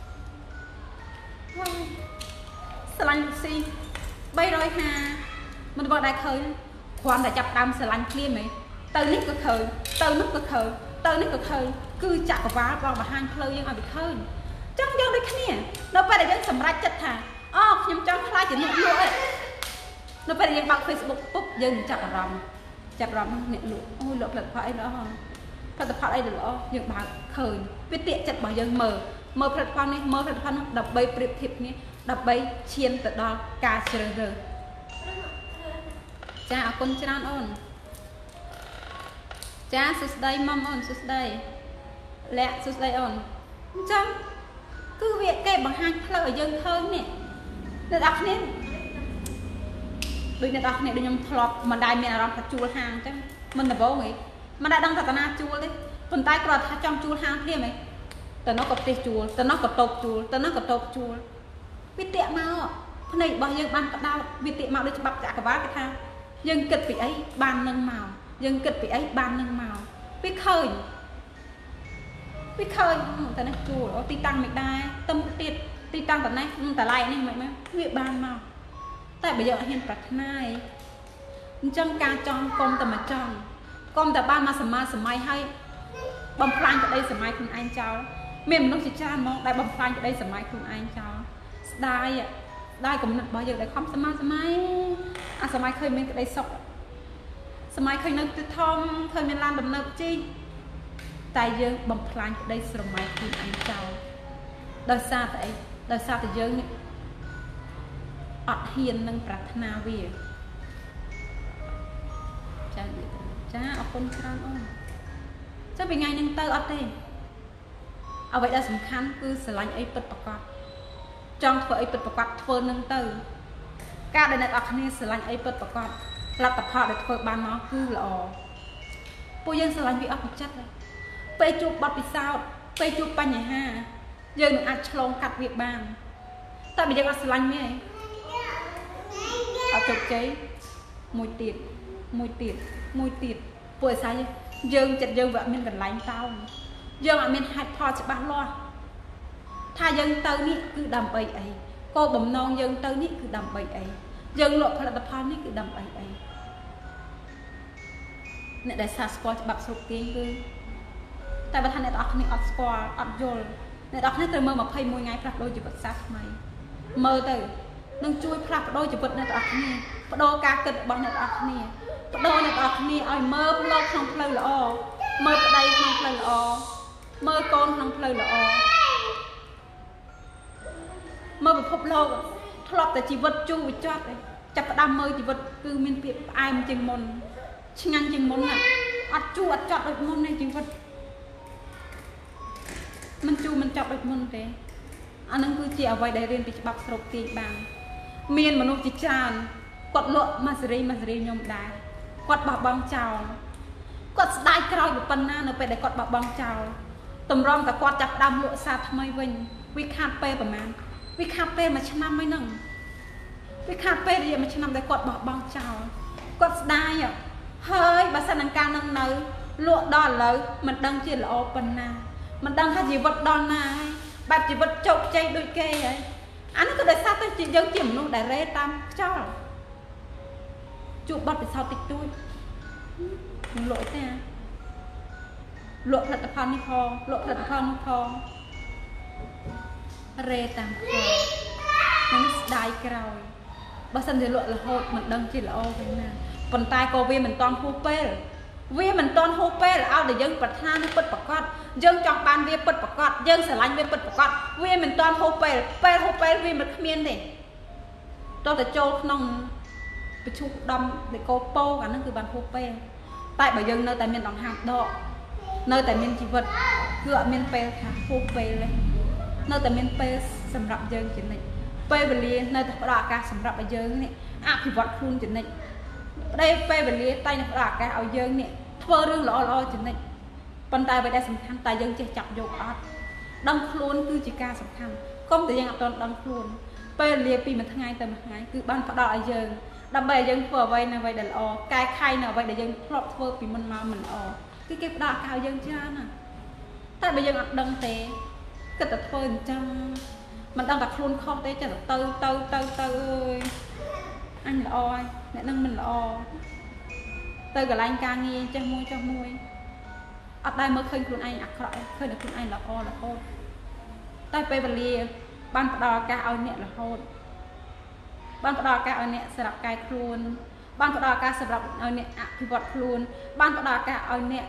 ស្រឡាញ់ស៊ី350មិនបើដែរឃើញគ្រាន់តែចាប់ដើមស្រឡាញ់ភ្លាមហ៎ទៅនេះក៏ឃើញទៅនោះក៏ឃើញទៅនេះក៏ឃើញគឺចក្រវាលបងបង្ហាញផ្លូវយើងឲ្យវាឃើញអញ្ចឹងយើងដូចគ្នានៅពេលដែលយើងសម្រេចចិត្តថាអូខ្ញុំចង់ខ្លាចជាអ្នកលក់ឯងនៅពេលដែលយើងបើក Facebook ពុបយើងចាប់អារម្មណ៍ចាប់អារម្មណ៍អ្នកលក់អូលក់ផលិតផលអីល្អផលិតផលអីល្អយើងបើកឃើញវាទាក់ចិត្តរបស់យើងមើលមើលផលិតផលនេះមើលផលិតផលនោះដើម្បីប្រៀបធៀបគ្នាដើម្បីឈានទៅដល់ការជ្រើសរើសចាអរគុណច្រើនអូនចាសួស្ដីម៉មអូនសួស្ដីលាក់សួស្ដីអូនអញ្ចឹងគឺវាគេបង្ហាញផ្លូវឲ្យយើងឃើញនេះអ្នកនរគ្នាដូចអ្នកនរគ្នាដូចខ្ញុំធ្លាប់មិនដែលមានអារម្មណ៍ថាជួលហាងអញ្ចឹងមិនដំបូងហីមិនដែលដឹងថាតាណាជួលទេប៉ុន្តែគ្រាន់តែថាចង់ជួលហាងភ្លាមហីទៅនោះក៏ផ្ទះជួលទៅនោះក៏តូបជួលទៅនោះក៏តូបជួលវាតាក់មកភ្នែករបស់យើងបានផ្ដោតវាតាក់មកដូចច្បាប់ចក្រវាលគេថាយើងគិតពីអីបាននឹងមកយើងគិតពីអីបាននឹងមកវាឃើញវាឃើញតែនេះជួលអូទីតាំងមិនដែរទៅមុខទៀតទីតាំងតែនេះតែឡែកនេះមិនមែនវាបានមកតែបើយើងអត់ហ៊ានប្រាថ្នាឯងអញ្ចឹងការចង់គុំតែមកចង់គុំតែបានមកសម័យសម័យហើយបំផ្លាញក្តីសម័យខ្លួនឯងចោលមានមនុស្សជាច្រើនហ្មងដែលបំផ្លាញក្តីសម័យខ្លួនឯងចោលស្ដាយស្ដាយគំនិតរបស់យើងដែលខំសម័យសម័យអាសម័យឃើញមានក្តីសុខសម័យឃើញនៅទីធំឃើញមានឡានដំណើបជីតែយើងបំផ្លាញក្តីស្រមៃខ្លួនឯងចោលដោយសារតែអីដោយសារតែយើងនេះអត់ហ៊ាននឹងប្រាថ្នាវាចាចាអរគុណច្រើនអូនចាំពីថ្ងៃហ្នឹងទៅអត់ទេអ្វីដែលសំខាន់គឺស្រឡាញ់អីពិតប្រាកដចង់ធ្វើអីពិតប្រាកដធ្វើនឹងទៅការដែលអ្នកនរគ្នាស្រឡាញ់អីពិតប្រាកដលទ្ធផលដែលធ្វើបានមកគឺល្អពួកយើងស្រឡាញ់វាអស់ពីចិត្តពេលជួបបទពិសោធន៍ពេលជួបបញ្ហាយើងនឹងអាចឆ្លងកាត់វាបានតែបើយើងអត់ស្រឡាញ់វាអត់ជោគជ័យមួយទៀតមួយទៀតមួយទៀតពួកឯងយើងចិត្តយើងវាអត់មានកន្លែងតោងយើងអត់មានហេតុផលច្បាស់លាស់ថាយើងទៅនេះគឺដើម្បីអីគោលបំណងយើងទៅនេះគឺដើម្បីអីយើងលក់ផលិតផលនេះគឺដើម្បីអីអ្នកដែលសាស្គាល់ច្បាប់ស្រុកគេគឺតែបើថាអ្នកទាំងអស់គ្នាអត់ស្គាល់អត់យល់អ្នកទាំងអស់គ្នាត្រូវមើលยี่สิบเอ็ดថ្ងៃផ្លាស់ប្ដូរជីវិតសាស្ត្រថ្មីមើលទៅនឹងជួយផ្លាស់ប្ដូរជីវិតអ្នកទាំងអស់គ្នាប្ដូរការគិតរបស់អ្នកទាំងអស់គ្នាប្ដូរអ្នកទាំងអស់គ្នាឲ្យមើលលោកក្នុងផ្លូវល្អមើលប្តីក្នុងផ្លូវល្អមើលកូនក្នុងផ្លូវល្អមើលពិភពលោកធ្លាប់តែជីវិតជូរវិចត់ចាប់ផ្ដើមមើលជីវិតគឺមានភាពផ្អែមជាងមុនឆ្ងាញ់ជាងមុនណាអត់ជូរអត់ចត់ដូចមុនទេជីវិតមិនជូរមិនចត់ដូចមុនទេអានឹងគឺជាអ្វីដែលរៀនពីច្បាប់ស្រុកទាយបានមានមនុស្សជាច្រើនគាត់លក់ម៉ាសេរីម៉ាសេរីខ្ញុំដែរគាត់បោះបង់ចោលគាត់ស្ដាយក្រោយប៉ុណ្ណានៅពេលដែលគាត់បោះបង់ចោលតម្រុំតែគាត់ចាប់ដើមលក់សារថ្មីវិញវាខាតពេលប្រហែលវាខាតពេលមួយឆ្នាំហើយហ្នឹងវាខាតពេលរយៈមួយឆ្នាំដែលគាត់បោះបង់ចោលគាត់ស្ដាយហើយបើសិននឹងការនឹងនៅលក់ដល់ឥឡូវមិនដឹងជាល្អប៉ុណ្ណាមិនដឹងថាជីវិតដល់ណាហើយបែបជីវិតជោគជ័យដូចគេហើយអានេះក៏ដោយសារតែយើងជាមនុស្សដែលរេតាមខ្យល់ជួបបទពិសោធន៍តិចតួចនឹងលក់ទេលក់ផលិតផលនេះផងលក់ផលិតផលនោះផងរេតាមខ្យល់នឹងស្ដាយក្រោយបើសិនជាលក់រហូតមិនដឹងជាល្អវិញណាប៉ុន្តែក៏វាមិនតាន់ហួសពេលវាមិនតាន់ហួសពេលឲ្យតែយើងប្រាថ្នានឹងពិតប្រាកដយើងចង់បានវាពិតប្រាកដយើងស្រឡាញ់វាពិតប្រាកដវាមិនតាន់ហួសពេលពេលហួសពេលវាមិនគ្មានទេតោះតែចូលក្នុងប្រជុំដំដេកោពោអាហ្នឹងគឺបានហួសពេលតែបើយើងនៅតែមានដង្ហើមដកនៅតែមានជីវិតគឺអត់មានពេលថាហួសពេលទេនៅតែមានពេលសម្រាប់យើងជានិច្ចពេលវេលានៅតែផ្ដល់ឱកាសសម្រាប់ឲ្យយើងនេះអភិវឌ្ឍខ្លួនជានិច្ចតែពេលវេលាតែនឹងផ្ដល់ឱកាសឲ្យយើងនេះធ្វើរឿងល្អល្អជានិច្ចប៉ុន្តែអ្វីដែលសំខាន់តែយើងចេះចាប់យកអត់ដឹងខ្លួនគឺជាការសំខាន់កុំតែយើងអត់ទាន់ដឹងខ្លួនពេលវេលាពីមួយថ្ងៃទៅមួយថ្ងៃគឺបានផ្ដល់ឲ្យយើងដើម្បីឲ្យយើងធ្វើអ្វីនៅអ្វីដែលល្អកែខៃនៅអ្វីដែលយើងធ្លាប់ធ្វើពីមុនមកមិនល្អគឺគេផ្ដល់ឱកាសឲ្យយើងច្រើនណាតែបើយើងអត់ដឹងទេគិតតែធ្វើអញ្ចឹងមិនដឹងតែខ្លួនខុសទេចេះតែទៅទៅទៅទៅអើយអញល្អហើយអ្នកនឹងមិនល្អទៅកន្លែងការងារចេះមួយចុះមួយអត់ដែលមើលឃើញខ្លួនឯងអាក្រក់ឃើញតែខ្លួនឯងល្អរហូតតែពេលវេលាបានផ្ដល់ឱកាសឲ្យអ្នករហូតបានផ្ដល់ឱកាសឲ្យអ្នកសម្រាប់កែខ្លួនបានផ្ដល់ឱកាសសម្រាប់ឲ្យអ្នកអភិវឌ្ឍខ្លួនបានផ្ដល់ឱកាសឲ្យអ្នក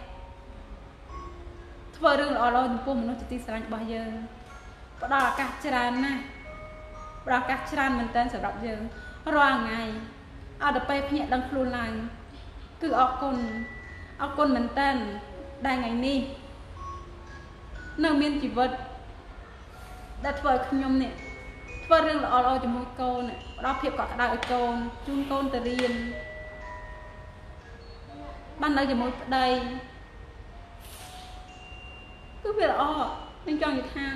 ធ្វើរឿងល្អៗចំពោះមនុស្សជាទីស្រឡាញ់របស់យើងផ្ដល់ឱកាសច្រើនណាស់ផ្ដល់ឱកាសច្រើនមែនទែនសម្រាប់យើងរាល់ថ្ងៃអត់ទៅពេលភ្ញាក់ដឹងខ្លួនឡើងគឺអរគុណអរគុណមែនទែនដែលថ្ងៃនេះនៅមានជីវិតដែលធ្វើឲ្យខ្ញុំនេះធ្វើរឿងល្អល្អជាមួយកូនផ្ដល់ភាពកក់ក្ដៅឲ្យកូនជូនកូនទៅរៀនបាននៅជាមួយប្តីគឺវាល្អខ្ញុំចង់និយាយថា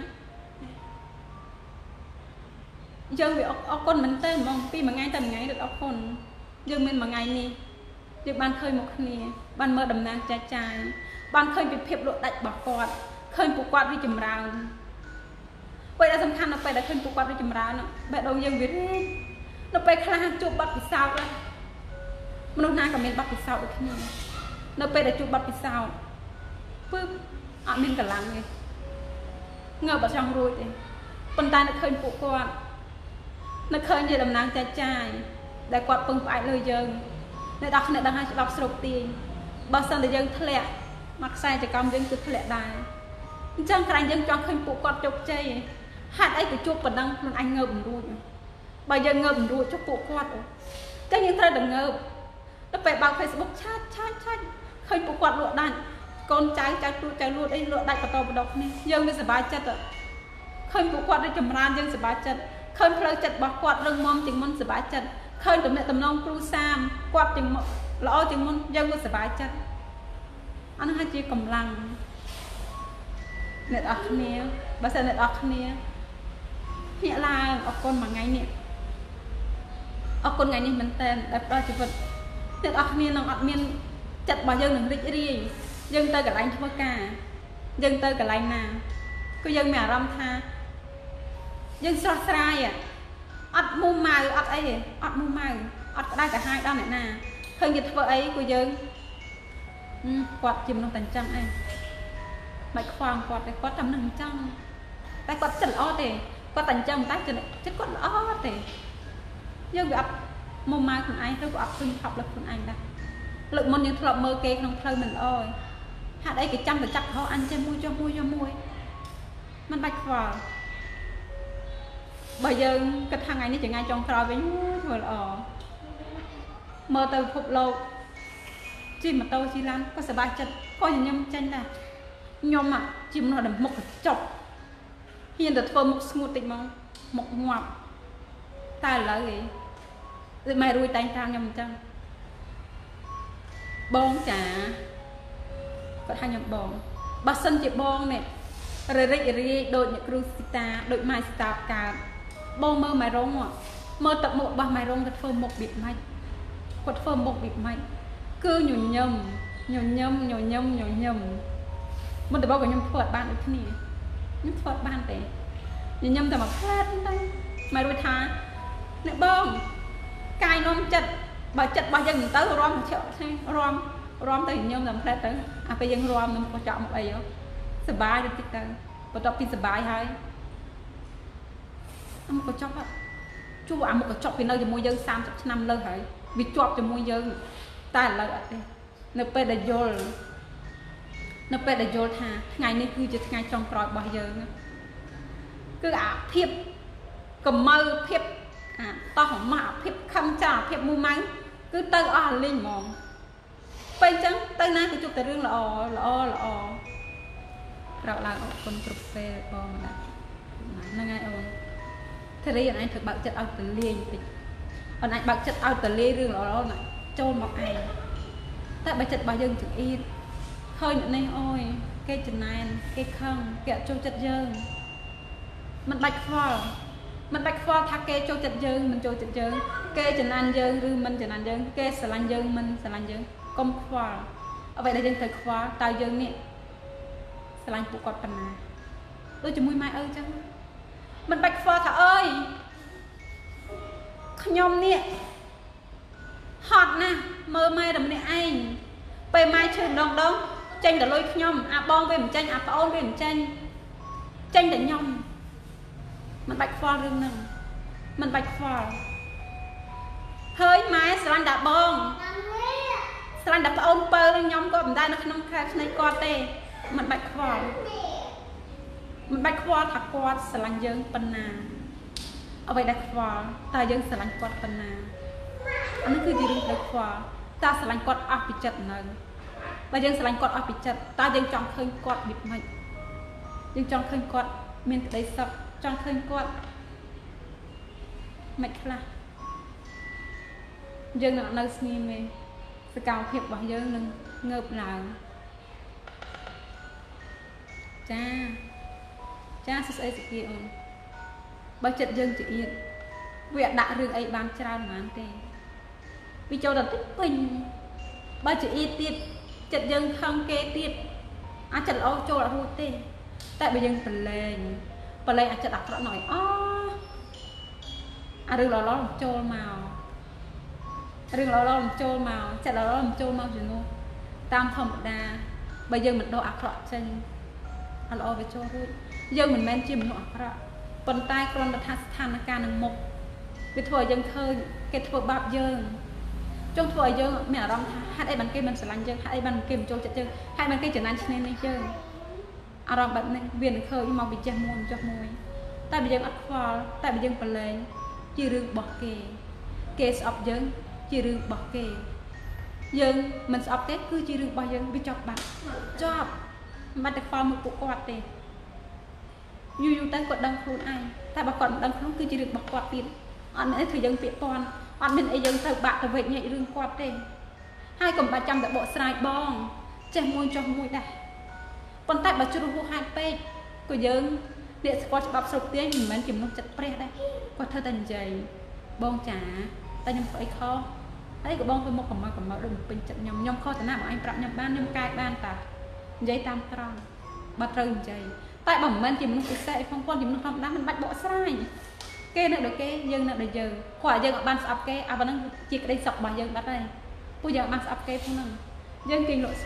យើងវាអរគុណមែនតើហ្មងពីមួយថ្ងៃទៅមួយថ្ងៃរត់អរគុណយើងមានមួយថ្ងៃនេះយើងបានឃើញមកគ្នាបានមើលដំណើរចែកចាយបានឃើញពីភាពលក់ដាច់របស់គាត់ឃើញពួកគាត់រីចម្រើនពេលដែលសំខាន់នៅពេលដែលឃើញពួកគាត់រីចម្រើនបេះដូងយើងវារីកនៅពេលខ្លះជួបបាត់ពិសោធន៍មនុស្សណាក៏មានបាត់ពិសោធន៍ដូចគ្នានៅពេលដែលជួបបាត់ពិសោធន៍ពឹបអត់មានកម្លាំងទេងើបអត់ចង់រួចទេប៉ុន្តែនៅឃើញពួកគាត់នៅឃើញជាតំណាងចែកចាយដែលគាត់ពឹងផ្អែកលើយើងអ្នកនរគ្នាដឹងហើយច្បាប់ស្រុកទាញបើសិនតែយើងធ្លាក់មកខ្សែចកម្មយើងគឺធ្លាក់ដែរអញ្ចឹងក្រែងយើងចង់ឃើញពួកគាត់ជោគជ័យហេតុអីក៏ជួបប៉ុណ្ណឹងខ្លួនអញងើបមិនរួចបើយើងងើបមិនរួចចុះពួកគាត់ចឹងយើងត្រូវតែងើបទៅពេលបើក Facebook ឆាច់ឆាច់ឆាច់ឃើញពួកគាត់លក់ដាច់កូនចៅចៅទូចៅលួតអីលក់ដាច់បន្តបន្តគ្នាយើងមានសប្បាយចិត្តឃើញពួកគាត់រីចម្រើនយើងសប្បាយចិត្តឃើញផ្លូវចិត្តរបស់គាត់រឹងមាំជាងមុនសប្បាយចិត្តឃើញទំនាក់ទំនងគ្រូសាមគាត់ជាងល្អជាងមុនយើងក៏សប្បាយចិត្តអានោះហើយជាកម្លាំងអ្នកនរគ្នាបើសិនអ្នកនរគ្នាភ្ញាក់ឡើងអរគុណមួយថ្ងៃនេះអរគុណថ្ងៃនេះមែនតើដែលផ្ដល់ជីវិតអ្នកនរគ្នានឹងអត់មានចិត្តរបស់យើងនឹងរីករាយយើងទៅកន្លែងធ្វើការយើងទៅកន្លែងណាគឺយើងមានអារម្មណ៍ថាយើងស្រស់ស្រាយអត់មូម៉ៅអត់អីទេអត់មូម៉ៅអត់ក្តៅកាហាយដល់អ្នកណាឃើញគេធ្វើអីគឺយើងគាត់ជាមនុស្សតែអញ្ចឹងឯងមិនខ្វល់គាត់ទេគាត់តែមនុស្សអញ្ចឹងតែគាត់ចិត្តល្អទេគាត់តែអញ្ចឹងតែចិត្តគាត់ល្អទេយើងវាអត់មូម៉ៅខ្លួនឯងឬក៏អត់ឃើញថប់លើខ្លួនឯងដែរលើកមុនយើងធ្លាប់មើលគេក្នុងផ្លូវមិនល្អទេហេតុអីគេចាំតែចាប់ខោអញចេះមួយចុះមួយចុះមួយមិនបាច់ខ្វល់បើយើងគិតថាថ្ងៃនេះចង្អាយចុងក្រោយវិញធ្វើល្អមើលទៅពិភពលោកជិះម៉ូតូជិះឡានក៏សប្បាយចិត្តក៏ញញឹមចេញដែរខ្ញុំជាមនុស្សដែលមុខកញ្ចប់ហ៊ានតែធ្វើមុខស្ងួតតិចមកមុខងាប់តែឥឡូវឯងដូចម៉ែរួយតែងតាមខ្ញុំអញ្ចឹងបងចាគាត់ថាខ្ញុំបងបើសិនជាបងនេះររិចរាយដូចអ្នកគ្រូស៊ីតាដូចម៉ែស៊ីតាកើតបងមើលម៉ែរងមើលទឹកមុខរបស់ម៉ែរងគាត់ធ្វើមុខបៀបម៉េចគាត់ធ្វើមុខបៀបម៉េចគឺញញឹមញញឹមញញឹមញញឹមមិនតែបងក៏ខ្ញុំធ្វើអត់បានដូចគ្នាខ្ញុំធ្វើអត់បានទេញញឹមតែមកផ្លែតទៅម៉ែរួចថាអ្នកបងកាយនាំចិត្តបើចិត្តរបស់យើងមិនទៅរំជក់ទេរំរំទៅញញឹមតែផ្លែតទៅអាពេលយើងរំនឹងក៏ចក់មកអីសបាយទៅតិចទៅបន្ទាប់ពីសបាយហើយអាមុខកញ្ចប់ជួអាមុខកញ្ចប់ពីនៅជាមួយយើងសាមសិបឆ្នាំលើហើយវាជាប់ជាមួយយើងតែឥឡូវអត់ទេនៅពេលដែលយល់នៅពេលដែលយល់ថាថ្ងៃនេះគឺជាថ្ងៃចុងក្រោយរបស់យើងគឺអាភាពកម្មៅភាពអាតោះម៉ាក់ភាពខឹងចាភាពមូម៉ៅគឺទៅអស់លីងហ្មងពេលអញ្ចឹងទៅណាក៏ជួបតែរឿងល្អល្អល្អក្រោកឡើងអរគុណគ្រប់ពេលបងម្ដងហ្នឹងហើយអូន thế này anh thực bạo chất ao từ liền thì còn anh bạo chất ao từ liền riêng đó này trôn một ai tại bạo chất bao dân chừng yên hơi nữa này ôi cái chân này cái không kẹo trôn chất dơ mình bạch phò mình bạch phò thà kê trôn chất dơ mình trôn chất dơ kê chân anh dơ rư mình chân anh dơ kê sờ lanh dơ mình sờ lanh dơ công phò ở vậy đây dân thực phò tao dơ nè sờ lanh phụ cọt phần nào tôi chỉ mùi mai ơi chứ mình bạch phò thà ơi nhom nè hot nè mơ mai đầm nè anh bề mai chơi đong đong tranh đã lôi nhom à bong về một tranh à ôn về một tranh tranh để nhom mình bạch phò rừng nè mình bạch phò hơi mai sàn đã bong sàn đã ôn pơ nhom có mình đây nó không khai này con tê mình bạch phò mình bạch phò thật quạt sàn dương pan nà ở vậy đặt phò ta dương sàn quạt pan nà anh nó cứ gì đi đặt phò ta sàn quạt áp bị chật nè và dân sàn quạt áp bị chật ta dân chọn khơi quạt bịt mạch dân chọn khơi quạt miền tây sập chọn khơi quạt mạch là dân nó nơi xem mê sự cao hiệp bảo dân nâng ngợp nào cha cha sẽ sẽ sự kiện bao trận dân chỉ yên việc đã rừng ấy bán trao mà anh tê vì châu đã tích bình bao chỉ y tiết trận dân không kê tiết á trận ô châu đã hôi tê tại bây dân phần lên phần lên á trận đặt rõ nói ó à rừng đó nó làm châu màu rừng đó nó làm châu màu trận đó nó làm châu màu gì luôn tam thầm đà bây giờ mình đâu ạc rõ chân anh lo về châu thôi dân mình men chìm nọ ra phần tay con đã thay thành ca nằm một cái thời dân thơ cái thời bạp dân trong thời dân mẹ đóng hai ấy bằng kia mình sẽ lăn dân hai ấy bằng kia châu chặt dân hai bằng kia trở nên nên dân à rồi bạn này viên khơi màu bị che môn cho môi tại bây giờ ăn phò tại bây giờ phần lên chỉ riêng bỏ kề kề sập dân chỉ riêng bỏ kề dân mình sập tết cứ chỉ riêng bao dân bị chọc bạn chọc mà được phò một cụ quạt tiền dù dù tay quạt đăng khuôn ai tại bà quạt đăng khuôn cứ chỉ được bọc quạt tiền anh ấy thời dân việt toàn anh mình ấy dân thợ bạn là vậy nhảy rừng quạt tiền hai cầm ba trăm đã bộ sài bong che môi cho môi đây còn tại bà chưa được hai pê của dân điện quạt bọc sọc tiếng mình bán kiếm nó chặt pre đây quạt thơ tần dày bong trả tay nhầm phải kho đấy của bong với một cầm màu cầm màu đừng bình chặt nhầm nhom kho thế nào anh bạc nhầm ban nhầm cai ban ta giấy tam tròn ba trơn dày tại bẩm bên chìm nó sẽ không quan chìm nó không đá mình bạch bỏ sai kê nữa được kê dân nữa được giờ khỏi dân ở ban sập kê à ban nó chỉ cái đây sọc bà dân bắt đây bây giờ ban sập kê không nè dân kinh lộ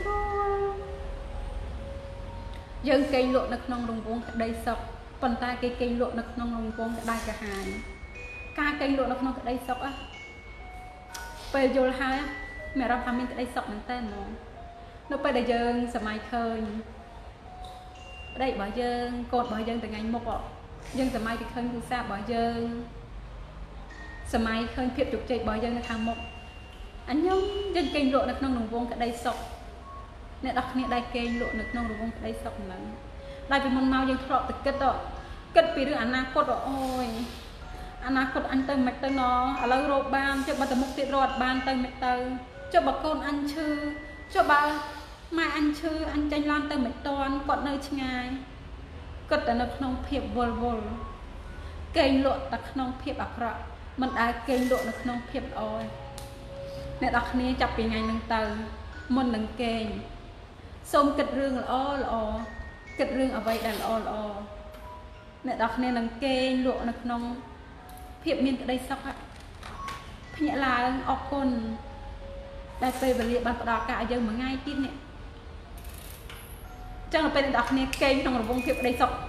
dân cây lộ nó non đồng vốn đây sọc còn ta cây cây lộ nó non đồng vốn đại cả hai ca cây lộ nó non đây sọc á về vô hai mẹ ra tham mình đây sọc mình tên nó nó bây giờ dân sầm mai khơi đây bảo dân cột bảo dân từ ngày một họ dân sầm mai thì khơi từ xa bảo dân sầm mai khơi phiệt trục chạy bảo dân là thằng một anh nhung dân kênh lộ được nông đồng vốn cả đây sọc nè đọc nè đây kênh lộ được nông đồng vốn cả đây sọc lần đây vì môn mau dân thọ từ kết đó kết vì đứa anh cột đó ôi anh cột anh tơ mạch tơ nó ở lâu rồi ban cho bà tầm mục tiệt rồi ban tơ mạch tơ cho bà con ăn chư cho bà mai anh chư anh tranh lan tơ mạch toàn còn nơi ngay kết là nó không phiệp vồ vồ kênh lộ đặc không phiệp ạc rạ mình đã kênh lộ nó không phiệp ôi nè đọc này chập vì ngày nâng tờ môn nâng kênh xong kịch rương là ô là ô kịch rương ở vậy là ô là ô nè đọc này nâng kênh lộ nó không phiệp miên cái đây sắp ạ nhẹ là ọc côn đây về vật liệu bàn đỏ cả giờ mà ngay tin nè chẳng là bên đọc này kênh trong là vông phiệp đây sọc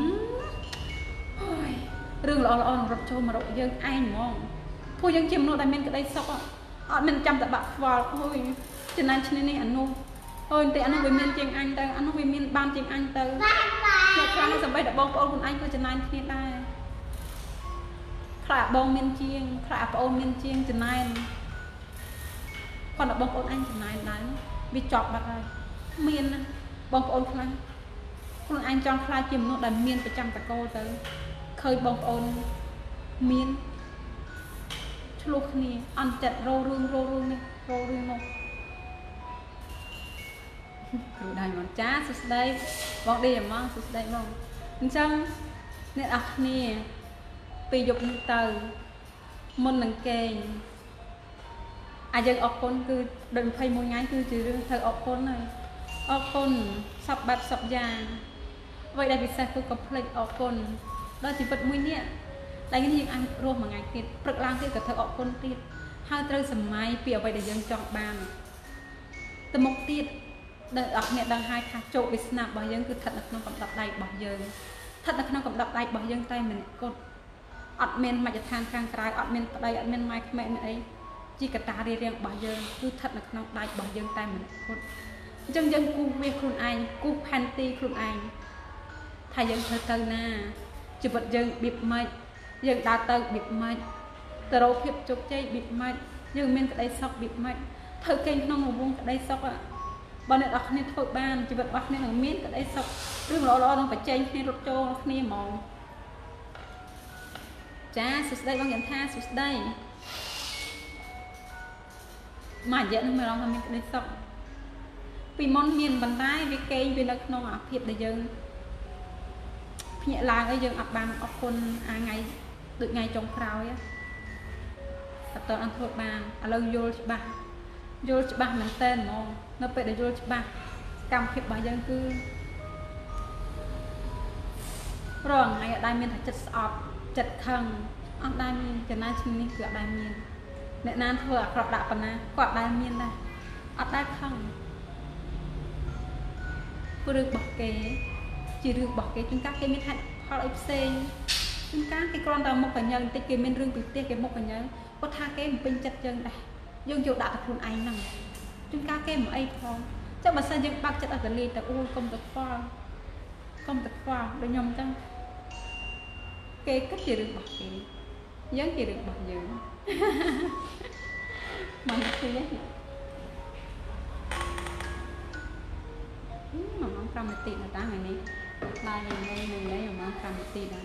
rương là ô là ô rập trô mà rộng dân ai ngon thôi dân chìm nó đây miên cái đây sọc ạ ở mình chăm tại bạc vào thôi cho nên cho nên anh nuôi thôi thì anh nuôi miên tiếng anh tới anh nuôi miên ban tiếng anh tới một tháng xong bây đã bông của ông anh thôi cho nên thế đây khả bông miên chiêng khả bông miên chiêng cho nên còn là bông của anh cho nên đấy vì chọt bạc rồi miên bông của ông khăn con anh cho khai chìm nó đàn miên phải chăm tại cô tới khơi bông ôn មានឆ្លោះគ្នាអន់ចិត្តរោរឿងរោរឿងនេះរោរឿងនោះគ្រូដែរមកចាសួស្ដីបងឌីហ្មងសួស្ដីបងអញ្ចឹងអ្នកអរគ្នាពេលយប់នេះទៅមុននឹងគេងអាយើងអរគុណគឺដូចยี่สิบเอ็ดថ្ងៃគឺជារឿងត្រូវអរគុណហើយអរគុណសពបែបសពយ៉ាងអ្វីដែលពិសេសគឺកុំភ្លេចអរគុណដល់ជីវិតមួយនេះតែនេះយើងអាចរស់មួយថ្ងៃទៀតព្រឹកឡើងទៀតក៏ត្រូវអរគុណទៀតហើយត្រូវសម័យពីអ្វីដែលយើងចង់បានទៅមុខទៀតដែលអរអ្នកដឹងហើយថាជោគវាសនារបស់យើងគឺស្ថិតនៅក្នុងកំដប់ដៃរបស់យើងស្ថិតនៅក្នុងកំដប់ដៃរបស់យើងតែម្នាក់គត់អត់មានមជ្ឈដ្ឋានខាងក្រៅអត់មានប្តីអត់មានម៉ែក្មេកមានអីជាកត្តារៀបរៀងរបស់យើងគឺស្ថិតនៅក្នុងដៃរបស់យើងតែម្នាក់គត់អញ្ចឹងយើងគូវាខ្លួនឯងគូផែនទីខ្លួនឯងថាយើងធ្វើទៅណាជីវិតយើងបៀបម៉េចយើងដើរទៅបៀបម៉េចទៅរកភាពជោគជ័យបៀបម៉េចយើងមានក្តីសុខបៀបម៉េចធ្វើគេក្នុងរង្វង់ក្តីសុខបើអ្នកនរគ្នាធ្វើបានជីវិតរបស់គ្នានឹងមានក្តីសុខឬល្អល្អនឹងបញ្ចេញគ្នារត់ចូលគ្នាហ្មងចាសួស្ដីបងយន្តថាសួស្ដីមករយៈនឹងមានអារម្មណ៍ថាមានក្តីសុខពីមុនមានបន្តែវាកេងវានៅក្នុងអាភាពដែលយើងភ្ញាក់ឡើងអីយើងអត់បានអរគុណអាថ្ងៃដូចថ្ងៃចុងក្រោយអត់តអត់ធ្វើបានឥឡូវយល់ច្បាស់យល់ច្បាស់មែនតើហ្មងនៅពេលដែលយល់ច្បាស់កម្មភាពរបស់យើងគឺរងថ្ងៃអត់ដែលមានតែចិត្តស្អប់ចិត្តខឹងអត់ដែលមានចំណាយឈ្មោះនេះគឺអត់ដែលមានអ្នកណាធ្វើអាក្រក់ដាក់ប៉ុណ្ណាក៏អត់ដែលមានដែរអត់ដែលខឹងព្រោះរឿងរបស់គេជារឿងរបស់គេជួនកាលគេមានហេតុផលអីផ្សេងជួនកាលគេគ្រាន់តែមុខកញ្ញើបន្តិចគេមានរឿងពីផ្ទះគេមុខកញ្ញើគាត់ថាគេមិនពេញចិត្តយើងដែរយើងយកដាក់តែខ្លួនឯងហ្នឹងជួនកាលគេមិនអីផងចុះបើសិនយើងបាក់ចិត្តអត់ទៅលេងទៅអូយកុំទៅខ្វល់កុំទៅខ្វល់ដូចខ្ញុំអញ្ចឹងគេគិតជារឿងរបស់គេយើងជារឿងរបស់យើងមកទីនេះម៉ោង5នាទីនៅតាមថ្ងៃនេះបាយនៅនៅនៅម៉ោង5នាទីដែរ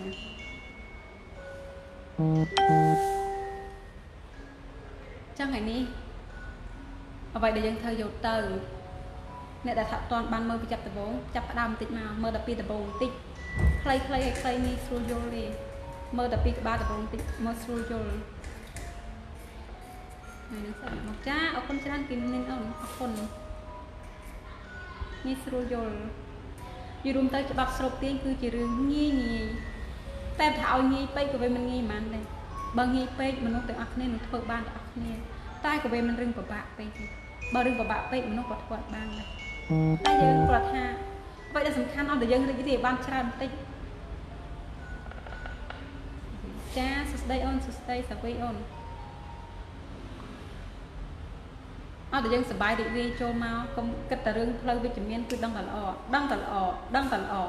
ចឹងថ្ងៃនេះអ្វីដែលយើងធ្វើយកទៅអ្នកដែលថាអត់ទាន់បានមើលពីចាប់ដំបូងចាប់ផ្ដើមបន្តិចមកមើលដល់ពីដំបូងបន្តិចខ្លីៗឲ្យខ្លីនេះស្រួលយល់ទេមើលដល់ពីក្បាលដំបូងបន្តិចមកស្រួលយល់ហើយនឹងស្អីមកចាអរគុណច្រើនគីមីនអូនអរគុណនេះស្រួលយល់យល់រួមទៅច្បាប់ស្រូបទាញគឺជារឿងងាយងាយតែថាឲ្យងាយពេកក៏វាមិនងាយហ្មងដែរបើងាយពេកមនុស្សទាំងអស់គ្នានឹងធ្វើបានទាំងអស់គ្នាតែក៏វាមិនរឿងពិបាកពេកទេបើរឿងពិបាកពេកមនុស្សក៏ធ្វើបានដែរតែយើងគាត់ថាអ្វីដែលសំខាន់អត់តែយើងរីករាយបានច្រើនបន្តិចចាសួស្ដីអូនសួស្ដីសាវីអូនអត់តែយើងសប្បាយរីករាយចូលមកកុំគិតតែរឿងផ្លូវវិជ្ជមានគឺដឹងតែល្អដឹងតែល្អដឹងតែល្អ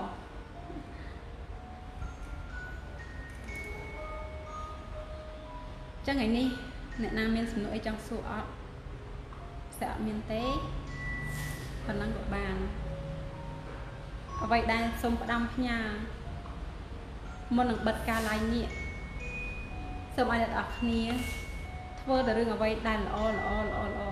ចឹងថ្ងៃនេះអ្នកណាមានសំណួរអីចង់សួរអត់ស្អាតមានទេប៉ុណ្ណឹងក៏បានអ្វីដែលសូមផ្ដាំផ្ញើមុននឹងបិទការ live នេះសូមឲ្យអ្នកនរគ្នាធ្វើតែរឿងអ្វីដែលល្អល្អល្អល្អ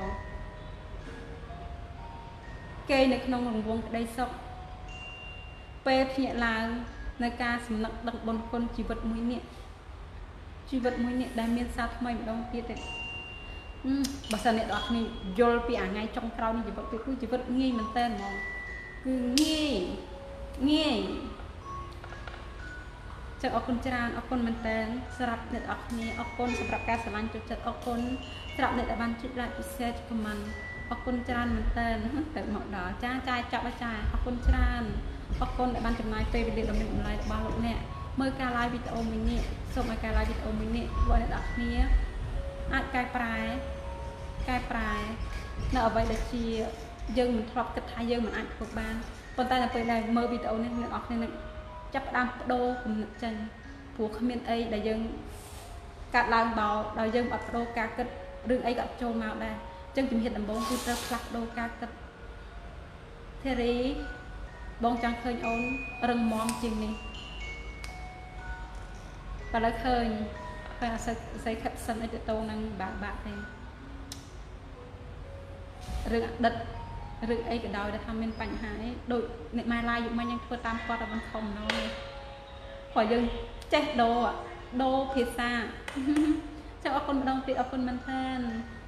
គេនៅក្នុងរង្វង់ក្តីសុខពេលភ្ញាក់ឡើងនៅការសំណឹកដឹកបុណ្យគុណជីវិតមួយនេះជីវិតមួយនេះដែលមានសារថ្មីម្ដងទៀតទេបើសិនអ្នកនរគ្នាយល់ពីអាថ្ងៃចុងក្រោយនេះជីវិតគឺជីវិតងាយមែនតើហ្មងគឺងាយងាយចឹងអរគុណច្រើនអរគុណមែនតើសម្រាប់អ្នកនរគ្នាអរគុណសម្រាប់ការស្រឡាញ់ចូលចិត្តអរគុណសម្រាប់អ្នកដែលបានចុច like ពិសេស comment អរគុណច្រើនមែនតើទៅមកដល់ចាចាយចាប់ចាអរគុណច្រើនអរគុណដែលបានចំណាយពេលវេលាដ៏មានតម្លៃរបស់លោកអ្នកមើលការ live វីដេអូមួយនេះសូមឲ្យការ live វីដេអូមួយនេះបងអ្នកនរគ្នាអាចកែប្រែកែប្រែនៅអ្វីដែលជាយើងមិនធ្លាប់គិតថាយើងមិនអាចធ្វើបានប៉ុន្តែដល់ពេលដែលមើលវីដេអូនេះអ្នកនរគ្នានឹងចាប់ផ្ដើមបដូរគំនិតចេញព្រោះគ្មានអីដែលយើងកាត់ឡើងបោដោយយើងអត់បដូរការគិតរឿងអីក៏ចូលមកដែរអញ្ចឹងជំហានដំបូងគឺត្រូវផ្លាស់ប្ដូរការគិតធីរីបងចង់ឃើញអូនរឹងមាំជាងនេះបើលើឃើញឃើញអសិស័យ caption អីទៅតងនឹងបាក់បាក់ទេរឿងអតីតរឿងអីក៏ដោយដែលថាមានបញ្ហាអីដូចអ្នកម៉ែឡាយយុមិញយើងធ្វើតាមគាត់ឲ្យមិនខំណោះព្រោះយើងចេះដូរដូរភាសាចាំអរគុណម្ដងទៀតអរគុណមែនទែន